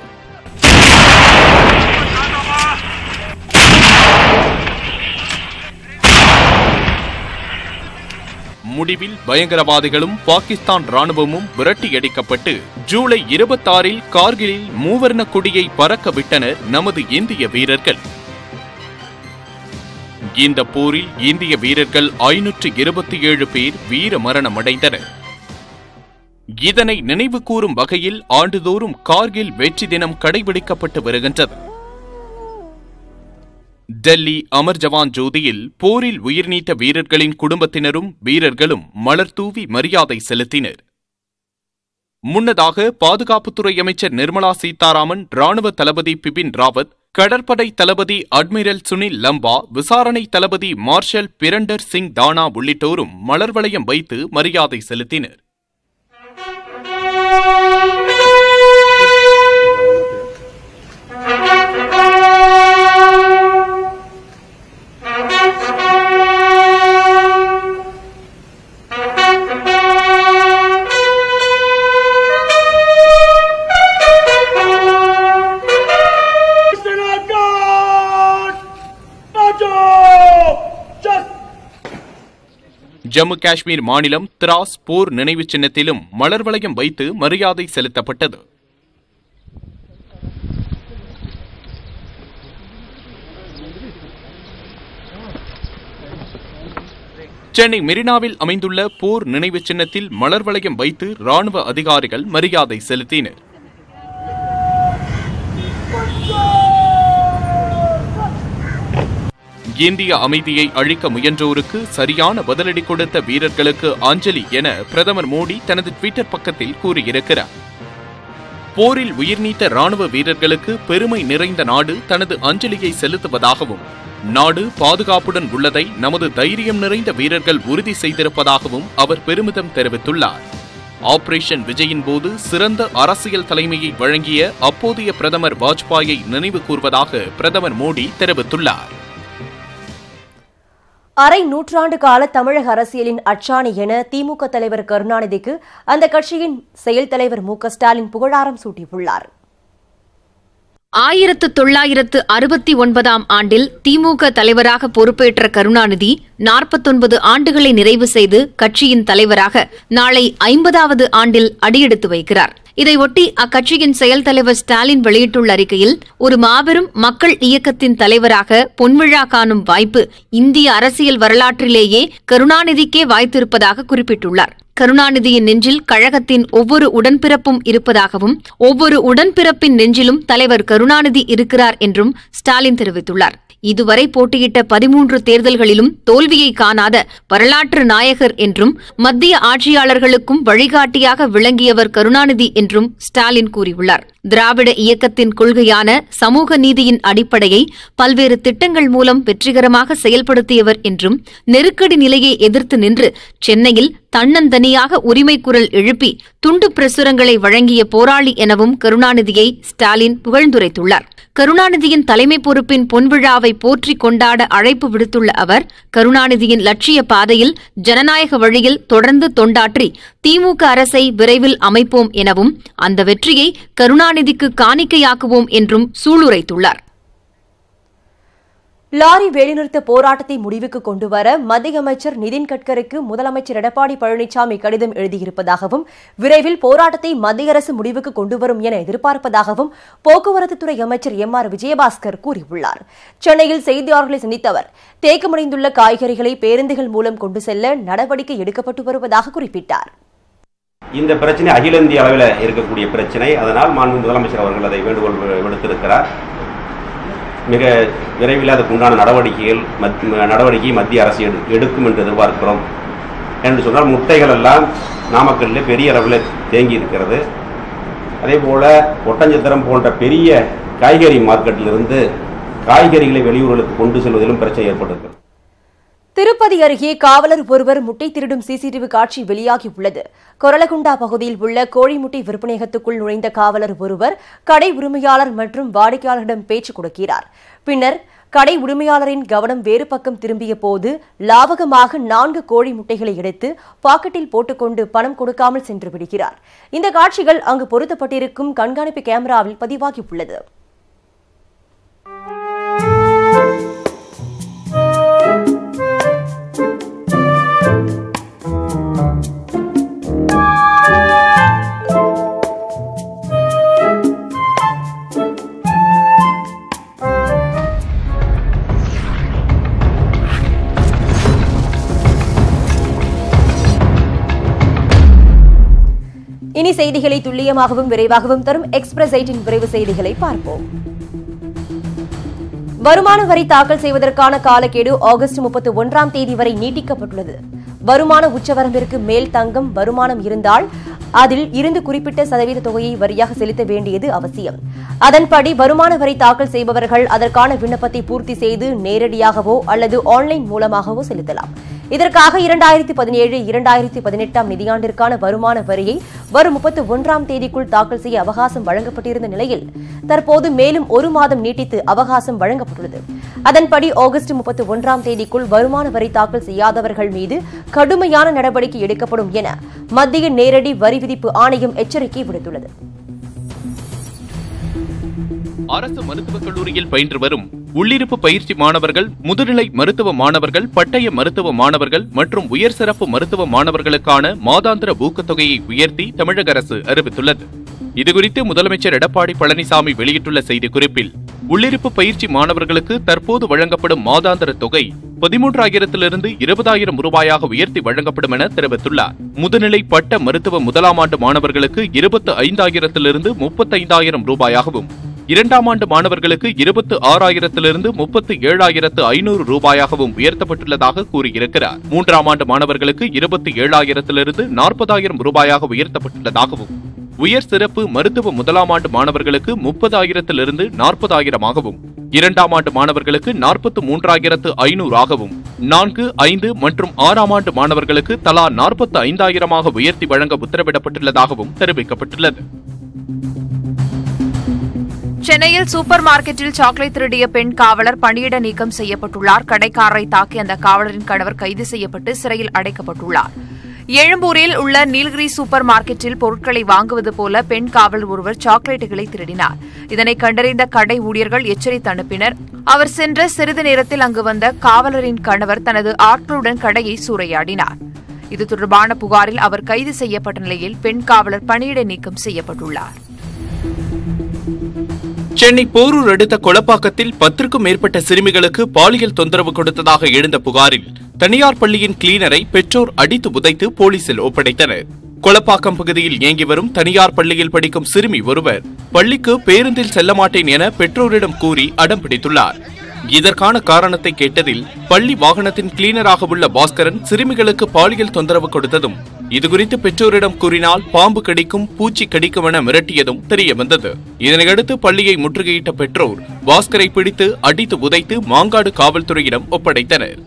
முடிவில் பயங்கரவாதிகளும் பாகிஸ்தான் ராணுவமும் விரட்டியடிக்கப்பட்டு ஜூலை இருபத்தாறில் கார்கிலில் மூவர்ண கொடியை பறக்க விட்டனர் நமது இந்திய வீரர்கள். இந்த போரில் இந்திய வீரர்கள் ஐநூற்று இருபத்தி ஏழு பேர் வீர மரணமடைந்தனர். இதனை நினைவு கூறும் வகையில் ஆண்டுதோறும் கார்கில் வெற்றி தினம் கடைபிடிக்கப்பட்டு வருகின்றது. டெல்லி அமர் ஜவான் ஜோதியில் போரில் உயிர்நீத்த வீரர்களின் குடும்பத்தினரும் வீரர்களும் மலர் தூவி மரியாதை செலுத்தினர். முன்னதாக பாதுகாப்புத்துறை அமைச்சர் நிர்மலா சீதாராமன், ராணுவ தளபதி பிபின் ராவத், கடற்படை தளபதி அட்மிரல் சுனில் லம்பா, விசாரணை தளபதி மார்ஷல் பிரண்டர் சிங் தானா உள்ளிட்டோரும் மலர் வளையம் வைத்து மரியாதை செலுத்தினர். ஜம்மு காஷ்மீர் மாநிலம் திராஸ் போர் நினைவு சின்னத்திலும் மலர் வளையம் வைத்து மரியாதை செலுத்தப்பட்டது. சென்னை மெரினாவில் அமைந்துள்ள போர் நினைவு சின்னத்தில் மலர் வளையம் வைத்து ராணுவ அதிகாரிகள் மரியாதை செலுத்தினர். இந்திய அமைதியை அழிக்க முயன்றோருக்கு சரியான பதிலடி கொடுத்த வீரர்களுக்கு அஞ்சலி என பிரதமர் மோடி தனது ட்விட்டர் பக்கத்தில் கூறியிருக்கிறார். போரில் உயிர்நீத்த ராணுவ வீரர்களுக்கு பெருமை நிறைந்த நாடு தனது அஞ்சலியை செலுத்துவதாகவும், நாடு பாதுகாப்புடன் உள்ளதை நமது தைரியம் நிறைந்த வீரர்கள் உறுதி செய்திருப்பதாகவும் அவர் பெருமிதம் தெரிவித்துள்ளார். ஆபரேஷன் விஜயின் போது சிறந்த அரசியல் தலைமையை வழங்கிய அப்போதைய பிரதமர் வாஜ்பாயை நினைவு கூர்வதாக பிரதமர் மோடி தெரிவித்துள்ளார். அரை நூற்றாண்டு கால தமிழக அரசியலின் அச்சாணி என திமுக தலைவர் கருணாநிதிக்கு அந்த கட்சியின் செயல் தலைவர் மு க ஸ்டாலின் புகழாரம் சூட்டியுள்ளார். ஆயிரத்து தொள்ளாயிரத்து அறுபத்தி ஒன்பதாம் ஆண்டில் திமுக தலைவராக பொறுப்பேற்ற கருணாநிதி நாற்பத்தொன்பது ஆண்டுகளை நிறைவு செய்து கட்சியின் தலைவராக நாளை ஐம்பதாவது ஆண்டில் அடியெடுத்து வைக்கிறார். இதையொட்டி அக்கட்சியின் செயல் தலைவர் ஸ்டாலின் வெளியிட்டுள்ள அறிக்கையில், ஒரு மாபெரும் மக்கள் இயக்கத்தின் தலைவராக பொன்விழா காணும் வாய்ப்பு இந்திய அரசியல் வரலாற்றிலேயே கருணாநிதிக்கே வாய்த்திருப்பதாக குறிப்பிட்டுள்ளார். கருணாநிதியின் நெஞ்சில் கழகத்தின் ஒவ்வொரு உடன்பிறப்பும் இருப்பதாகவும், ஒவ்வொரு உடன்பிறப்பின் நெஞ்சிலும் தலைவர் கருணாநிதி இருக்கிறார் என்றும் ஸ்டாலின் தெரிவித்துள்ளார். இதுவரை போட்டியிட்ட பதிமூன்று தேர்தல்களிலும் தோல்வியை காணாத வரலாற்று நாயகர் என்றும், மத்திய ஆட்சியாளர்களுக்கும் வழிகாட்டியாக விளங்கியவர் கருணாநிதி என்றும் ஸ்டாலின் கூறியுள்ளார். திராவிட இயக்கத்தின் கொள்கையான சமூக நீதியின் அடிப்படையை பல்வேறு திட்டங்கள் மூலம் வெற்றிகரமாக செயல்படுத்தியவர் என்றும், நெருக்கடி நிலையை எதிர்த்து நின்று சென்னையில் தன்னந்தனியாக உரிமை குரல் எழுப்பி துண்டு பிரசுரங்களை வழங்கிய போராளி எனவும் கருணாநிதியை ஸ்டாலின் புகழ்ந்துரைத்துள்ளார். கருணாநிதியின் தலைமை பொறுப்பின் பொன்விழாவை போற்றி கொண்டாட அழைப்பு விடுத்துள்ள அவர், கருணாநிதியின் லட்சிய பாதையில் ஜனநாயக வழியில் தொடர்ந்து தொண்டாற்றி திமுக அரசை விரைவில் அமைப்போம் எனவும், அந்த வெற்றியை கருணாநிதிக்கு காணிக்கையாக்குவோம் என்றும் சூளுரைத்துள்ளார். லாரி வேலைநிறுத்த போராட்டத்தை முடிவுக்கு கொண்டுவர மத்திய அமைச்சர் நிதின் கட்கரிக்கு முதலமைச்சர் எடப்பாடி பழனிசாமி கடிதம் எழுதியிருப்பதாகவும், விரைவில் போராட்டத்தை மத்திய அரசு முடிவுக்கு கொண்டுவரும் என எதிர்பார்ப்பதாகவும் போக்குவரத்துத்துறை அமைச்சர் எம் ஆர் விஜயபாஸ்கர் கூறியுள்ளார். சென்னையில் செய்தியாளர்களை சந்தித்த அவர், தேக்கமடைந்துள்ள காய்கறிகளை பேருந்துகள் மூலம் கொண்டு செல்ல நடவடிக்கை எடுக்கப்பட்டு வருவதாக குறிப்பிட்டார். இந்த பிரச்சனை அகில இந்திய அளவில் இருக்கக்கூடிய பிரச்சனை. அதனால் மாண்பு முதலமைச்சர் அவர்கள் அதை வேண்டுகோள் விடுத்திருக்கிறார். மிக விரைவில் அதுக்கு உண்டான நடவடிக்கைகள் நடவடிக்கை மத்திய அரசு எடுக்கும் என்று எதிர்பார்க்கிறோம். என்று சொன்னால் முட்டைகள் எல்லாம் நாமக்கல்லில் பெரிய அளவில் தேங்கி இருக்கிறது. அதே போல் ஒட்டஞ்சத்திரம் போன்ற பெரிய காய்கறி மார்க்கெட்டிலிருந்து காய்கறிகளை வெளியூர்களுக்கு கொண்டு செல்வதிலும் பிரச்சனை ஏற்பட்டிருக்கிறது. திருப்பதி அருகே காவலர் ஒருவர் முட்டை திருடும் சிசிடிவி காட்சி வெளியாகியுள்ளது. கொரலகுண்டா பகுதியில் உள்ள கோழி முட்டை விற்பனையகத்துக்குள் நுழைந்த காவலர் ஒருவர் கடை உரிமையாளர் மற்றும் வாடிக்கையாளரிடம் பேச்சு கொடுக்கிறார். பின்னர் கடை உரிமையாளரின் கவனம் வேறு பக்கம் திரும்பிய போது லாவகமாக நான்கு கோழி முட்டைகளை எடுத்து பாக்கெட்டில் போட்டுக்கொண்டு பணம் கொடுக்காமல் சென்று விடுகிறார். இந்த காட்சிகள் அங்கு பொருத்தப்பட்டிருக்கும் கண்காணிப்பு கேமராவில் பதிவாகியுள்ளது. இனி செய்திகளை துல்லியமாகவும் விரைவாகவும் தரும் எக்ஸ்பிரஸ் எயிட்டின் விரைவு செய்திகளை பார்ப்போம். வருமான வரி தாக்கல் செய்வதற்கான காலக்கெடு ஆகஸ்ட் முப்பத்தி ஒன்றாம் தேதி வரை நீட்டிக்கப்பட்டுள்ளது. வருமான உச்சவரம்பிற்கு மேல் தங்கம் வருமானம் இருந்தால் அதில் இருந்து குறிப்பிட்ட சதவீத தொகையை வரியாக செலுத்த வேண்டியது அவசியம். அதன்படி வருமான வரி தாக்கல் செய்பவர்கள் அதற்கான விண்ணப்பத்தை பூர்த்தி செய்து நேரடியாகவோ அல்லது ஆன்லைன் மூலமாகவோ செலுத்தலாம். இதற்காக இரண்டாயிரத்தி பதினேழு இரண்டாயிரத்தி பதினெட்டாம் நிதியாண்டிற்கான வருமான வரியை வரும் முப்பத்தி ஒன்றாம் தேதிக்குள் தாக்கல் செய்ய அவகாசம் வழங்கப்பட்டிருந்த நிலையில் தற்போது மேலும் ஒரு மாதம் நீட்டித்து அவகாசம் வழங்கப்பட்டுள்ளது. அதன்படி ஆகஸ்ட் முப்பத்தி ஒன்றாம் தேதிக்குள் வருமான வரி தாக்கல் செய்யாதவர்கள் மீது கடுமையான நடவடிக்கை எடுக்கப்படும் என மத்திய நேரடி வரி விதிப்பு ஆணையம் எச்சரிக்கை விடுத்துள்ளது. அரசு மருத்துவக் கல்லூரியில் பயின்று வரும் உள்ளிருப்பு பயிற்சி மாணவர்கள், முதுநிலை மருத்துவ மாணவர்கள், பட்டய மருத்துவ மாணவர்கள் மற்றும் உயர் சிறப்பு மருத்துவ மாணவர்களுக்கான மாதாந்திர ஊக்கத்தொகையை உயர்த்தி தமிழக அரசு அறிவித்துள்ளது. இதுகுறித்து முதலமைச்சர் எடப்பாடி பழனிசாமி வெளியிட்டுள்ள செய்திக்குறிப்பில், உள்ளிருப்பு பயிற்சி மாணவர்களுக்கு தற்போது வழங்கப்படும் மாதாந்திர தொகை பதிமூன்றாயிரத்திலிருந்து இருபதாயிரம் ரூபாயாக உயர்த்தி வழங்கப்படும் என தெரிவித்துள்ளார். முதுநிலை பட்ட மருத்துவ முதலாம் ஆண்டு மாணவர்களுக்கு இருபத்தி ஐந்தாயிரத்திலிருந்து முப்பத்தைந்தாயிரம் ரூபாயாகவும், இரண்டாம் ஆண்டு மாணவர்களுக்கு இருபத்தி ஆறாயிரத்திலிருந்து முப்பத்தி ஏழாயிரத்து ஐநூறு ரூபாயாகவும் உயர்த்தப்பட்டுள்ளதாக கூறியிருக்கிறார். மூன்றாம் ஆண்டு மாணவர்களுக்கு இருபத்தி ஏழாயிரத்திலிருந்து நாற்பதாயிரம் ரூபாயாக உயர்த்தப்பட்டுள்ளதாகவும், உயர் சிறப்பு மருத்துவ முதலாம் ஆண்டு மாணவர்களுக்கு முப்பதாயிரத்திலிருந்து நாற்பதாயிரமாகவும், இரண்டாம் ஆண்டு மாணவர்களுக்கு நாற்பத்தி மூன்றாயிரத்து ஐநூறாகவும், நான்கு ஐந்து மற்றும் ஆறாம் ஆண்டு மாணவர்களுக்கு தலா நாற்பத்தி ஐந்தாயிரமாக உயர்த்தி வழங்க உத்தரவிடப்பட்டுள்ளதாகவும் தெரிவிக்கப்பட்டுள்ளது. சென்னையில் சூப்பர் மார்க்கெட்டில் சாக்லேட் திருடிய பெண் காவலர் பணியிட நீக்கம் செய்யப்பட்டுள்ளார். கடைக்காரரை தாக்கி அந்த காவலரின் கணவர் கைது செய்யப்பட்டு சிறையில் அடைக்கப்பட்டுள்ளார். எழும்பூரில் உள்ள நீலகிரி சூப்பர் மார்க்கெட்டில் பொருட்களை வாங்குவது போல பெண் காவலர் ஒருவர் சாக்லேட்டுகளை திருடினார். இதனை கண்டறிந்த கடை ஊழியர்கள் எச்சரித்து அனுப்பினர். அவர் சென்ற சிறிது நேரத்தில் அங்கு வந்த காவலரின் கணவர் தனது ஆட்களுடன் கடையை சூறையாடினார். இது தொடர்பான புகாரில் அவர் கைது செய்யப்பட்ட நிலையில் பெண் காவலர் பணியிட நீக்கம் செய்யப்பட்டுள்ளார். சென்னை போரூர் அடுத்த கொளப்பாக்கத்தில் பத்திற்கும் மேற்பட்ட சிறுமிகளுக்கு பாலியல் தொந்தரவு கொடுத்ததாக எழுந்த புகாரில் தனியார் பள்ளியின் கிளீனரை பெற்றோர் அடித்து உதைத்து போலீசில் ஒப்படைத்தனர். கொளப்பாக்கம் பகுதியில் இயங்கி வரும் தனியார் பள்ளியில் படிக்கும் சிறுமி ஒருவர் பள்ளிக்கு பேருந்தில் செல்ல மாட்டேன் என பெற்றோரிடம் கூறி அடம் பிடித்துள்ளார். இதற்கான காரணத்தை கேட்டதில் பள்ளி வாகனத்தின் கிளீனராக உள்ள பாஸ்கரன் சிறுமிகளுக்கு பாலியல் தொந்தரவு கொடுத்ததும், இதுகுறித்து பெற்றோரிடம் கூறினால் பாம்பு கடிக்கும், பூச்சி கடிக்கும் என மிரட்டியதும் தெரியவந்தது. இதனையடுத்து பள்ளியை முற்றுகையிட்ட பெற்றோர் பாஸ்கரை பிடித்து அடித்து உதைத்து மாங்காடு காவல்துறையிடம் ஒப்படைத்தனர்.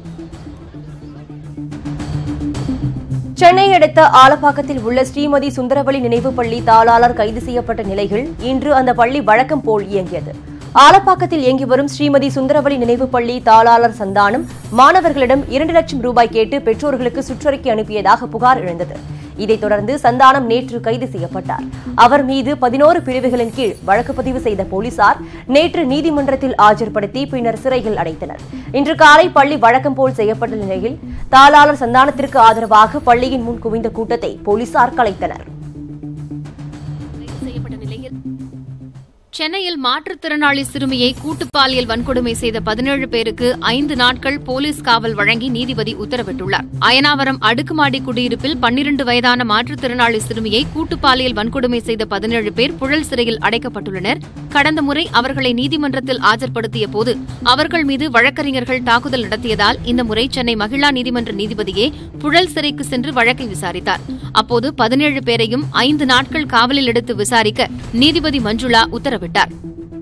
சென்னை அடுத்த ஆலப்பாக்கத்தில் உள்ள ஸ்ரீமதி சுந்தரவழி நினைவு பள்ளி தாளாளர் கைது செய்யப்பட்ட நிலையில் இன்று அந்த பள்ளி வழக்கம் போல் இயங்கியது. ஆலப்பாக்கத்தில் இயங்கி வரும் ஸ்ரீமதி சுந்தரவழி நினைவு பள்ளி தாளாளர் சந்தானம் மாணவர்களிடம் இரண்டு லட்சம் ரூபாய் கேட்டு பெற்றோர்களுக்கு சுற்றறிக்கை அனுப்பியதாக புகார் எழுந்தது. இதைத் தொடர்ந்து சந்தானம் நேற்று கைது செய்யப்பட்டார். அவர் மீது பதினோரு பிரிவுகளின் கீழ் வழக்கு பதிவு செய்த போலீசார் நேற்று நீதிமன்றத்தில் ஆஜர்படுத்தி பின்னர் சிறையில் அடைத்தனர். இன்று காலை பள்ளி வழக்கம் போல் செய்யப்பட்ட நிலையில் தாளாளர் சந்தானத்திற்கு ஆதரவாக பள்ளியின் முன் குவிந்த கூட்டத்தை போலீசார் கலைத்தனர். சென்னையில் மாற்றுத்திறனாளி சிறுமியை கூட்டுப்பாலியல் வன்கொடுமை செய்த பதினேழு பேருக்கு ஐந்து நாட்கள் போலீஸ் காவல் வழங்கி நீதிபதி உத்தரவிட்டுள்ளார். அயனாவரம் அடுக்குமாடி குடியிருப்பில் பன்னிரண்டு வயதான மாற்றுத்திறனாளி சிறுமியை கூட்டுப்பாலியல் வன்கொடுமை செய்த பதினேழு பேர் புழல் சிறையில் அடைக்கப்பட்டுள்ளனர். கடந்த முறை அவர்களை நீதிமன்றத்தில் ஆஜர்படுத்திய போது அவர்கள் மீது வழக்கறிஞர்கள் தாக்குதல் நடத்தியதால் இந்த முறை சென்னை மகிழா நீதிமன்ற நீதிபதியே புழல் சிறைக்கு சென்று வழக்கை விசாரித்தார். அப்போது பதினேழு பேரையும் ஐந்து நாட்கள் காவலில் எடுத்து விசாரிக்க நீதிபதி மஞ்சுளா உத்தரவிட்டார்.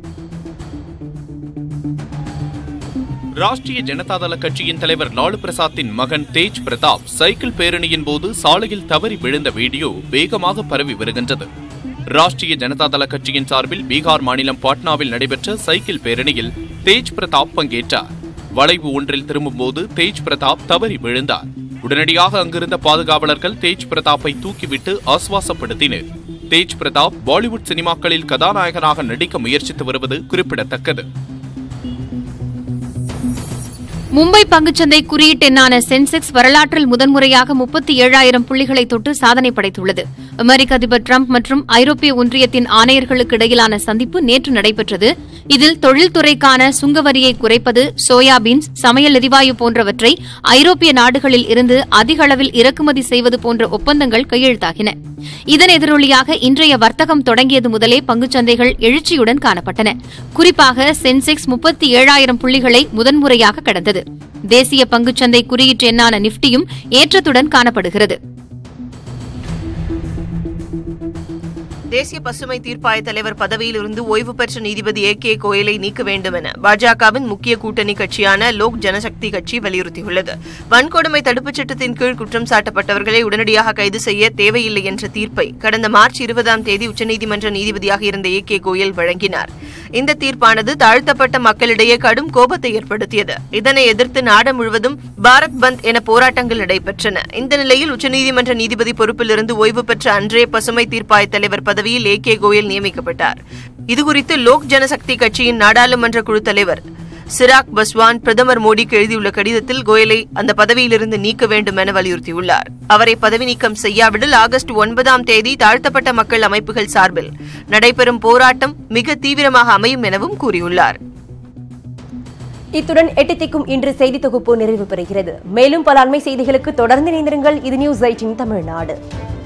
ராஷ்டிரிய ஜனதாதள கட்சியின் தலைவர் லாலு பிரசாத்தின் மகன் தேஜ் பிரதாப் சைக்கிள் பேரணியின் போது சாலையில் தவறி விழுந்த வீடியோ வேகமாக பரவி வருகின்றது. ராஷ்டிரிய ஜனதாதள கட்சியின் சார்பில் பீகார் மாநிலம் பாட்னாவில் நடைபெற்ற சைக்கிள் பேரணியில் தேஜ் பிரதாப் பங்கேற்றார். வளைவு ஒன்றில் திரும்பும்போது தேஜ் பிரதாப் தவறி விழுந்தார். உடனடியாக அங்கிருந்த பாதுகாவலர்கள் தேஜ் பிரதாப்பை தூக்கிவிட்டு ஆசுவாசப்படுத்தினர். தேஜ் பிரதாப் பாலிவுட் சினிமாக்களில் கதாநாயகனாக நடிக்க முயற்சித்து வருவது குறிப்பிடத்தக்கது. மும்பை பங்குச்சந்தை குறியீட்டெண்ணான சென்செக்ஸ் வரலாற்றில் முதன்முறையாக முப்பத்தி ஏழாயிரம் புள்ளிகளை தொட்டு சாதனை படைத்துள்ளது. அமெரிக்க அதிபர் டிரம்ப் மற்றும் ஐரோப்பிய ஒன்றியத்தின் ஆணையர்களுக்கு இடையிலான சந்திப்பு நேற்று நடைபெற்றது. இதில் தொழில்துறைக்கான சுங்கவரியை குறைப்பது, சோயாபீன்ஸ், சமையல் எரிவாயு போன்றவற்றை ஐரோப்பிய நாடுகளில் இருந்து அதிக அளவில் இறக்குமதி செய்வது போன்ற ஒப்பந்தங்கள் கையெழுத்தாகின. இதன் எதிரொலியாக இன்றைய வர்த்தகம் தொடங்கியது முதலே பங்குச்சந்தைகள் எழுச்சியுடன் காணப்பட்டன. குறிப்பாக சென்செக்ஸ் முப்பத்தி ஏழாயிரம் புள்ளிகளை முதன்முறையாக கடந்தது. தேசிய பங்குச்சந்தை குறியீட்டு எண்ணான நிப்டியும் ஏற்றத்துடன் காணப்படுகிறது. தேசிய பசுமை தீர்ப்பாய தலைவர் பதவியிலிருந்து ஓய்வு பெற்ற நீதிபதி ஏ கே கோயலை நீக்க வேண்டும் என பாஜகவின் முக்கிய கூட்டணி கட்சியான லோக் ஜனசக்தி கட்சி வலியுறுத்தியுள்ளது. வன்கொடுமை தடுப்புச் சட்டத்தின் கீழ் குற்றம் சாட்டப்பட்டவர்களை உடனடியாக கைது செய்ய தேவையில்லை என்ற தீர்ப்பை கடந்த மார்ச் இருபதாம் தேதி உச்சநீதிமன்ற நீதிபதியாக இருந்த ஏ கே கோயல் வழங்கினார். இந்த தீர்ப்பானது தாழ்த்தப்பட்ட மக்களிடையே கடும் கோபத்தை ஏற்படுத்தியது. இதனை எதிர்த்து நாடு முழுவதும் பாரத் பந்த் என போராட்டங்கள் நடைபெற்றன. இந்த நிலையில் உச்சநீதிமன்ற நீதிபதி பொறுப்பிலிருந்து ஓய்வு பெற்ற அன்றைய பசுமை தீர்ப்பாய தலைவர் பதவியில் ஏ கே கோயல் நியமிக்கப்பட்டார். இதுகுறித்து லோக் ஜனசக்தி கட்சியின் நாடாளுமன்ற குழு தலைவர் சிராக் பஸ்வான் பிரதமர் மோடிக்கு எழுதியுள்ள கடிதத்தில் கோயலை அந்த பதவியிலிருந்து நீக்க வேண்டும் என வலியுறுத்தியுள்ளார். அவரை பதவி நீக்கம் செய்யாவிடில் ஆகஸ்ட் ஒன்பதாம் தேதி தாழ்த்தப்பட்ட மக்கள் அமைப்புகள் சார்பில் நடைபெறும் போராட்டம் மிக தீவிரமாக அமையும் எனவும் கூறியுள்ளார். இத்துடன் எட்டு திக்கும் இன்று செய்தி தொகுப்பு நிறைவு பெறுகிறது. மேலும் பல அண்மை செய்திகளுக்கு தொடர்ந்து இணைந்திருங்கள். இது நியூஸ் எய்ட்டீன் தமிழ்நாடு.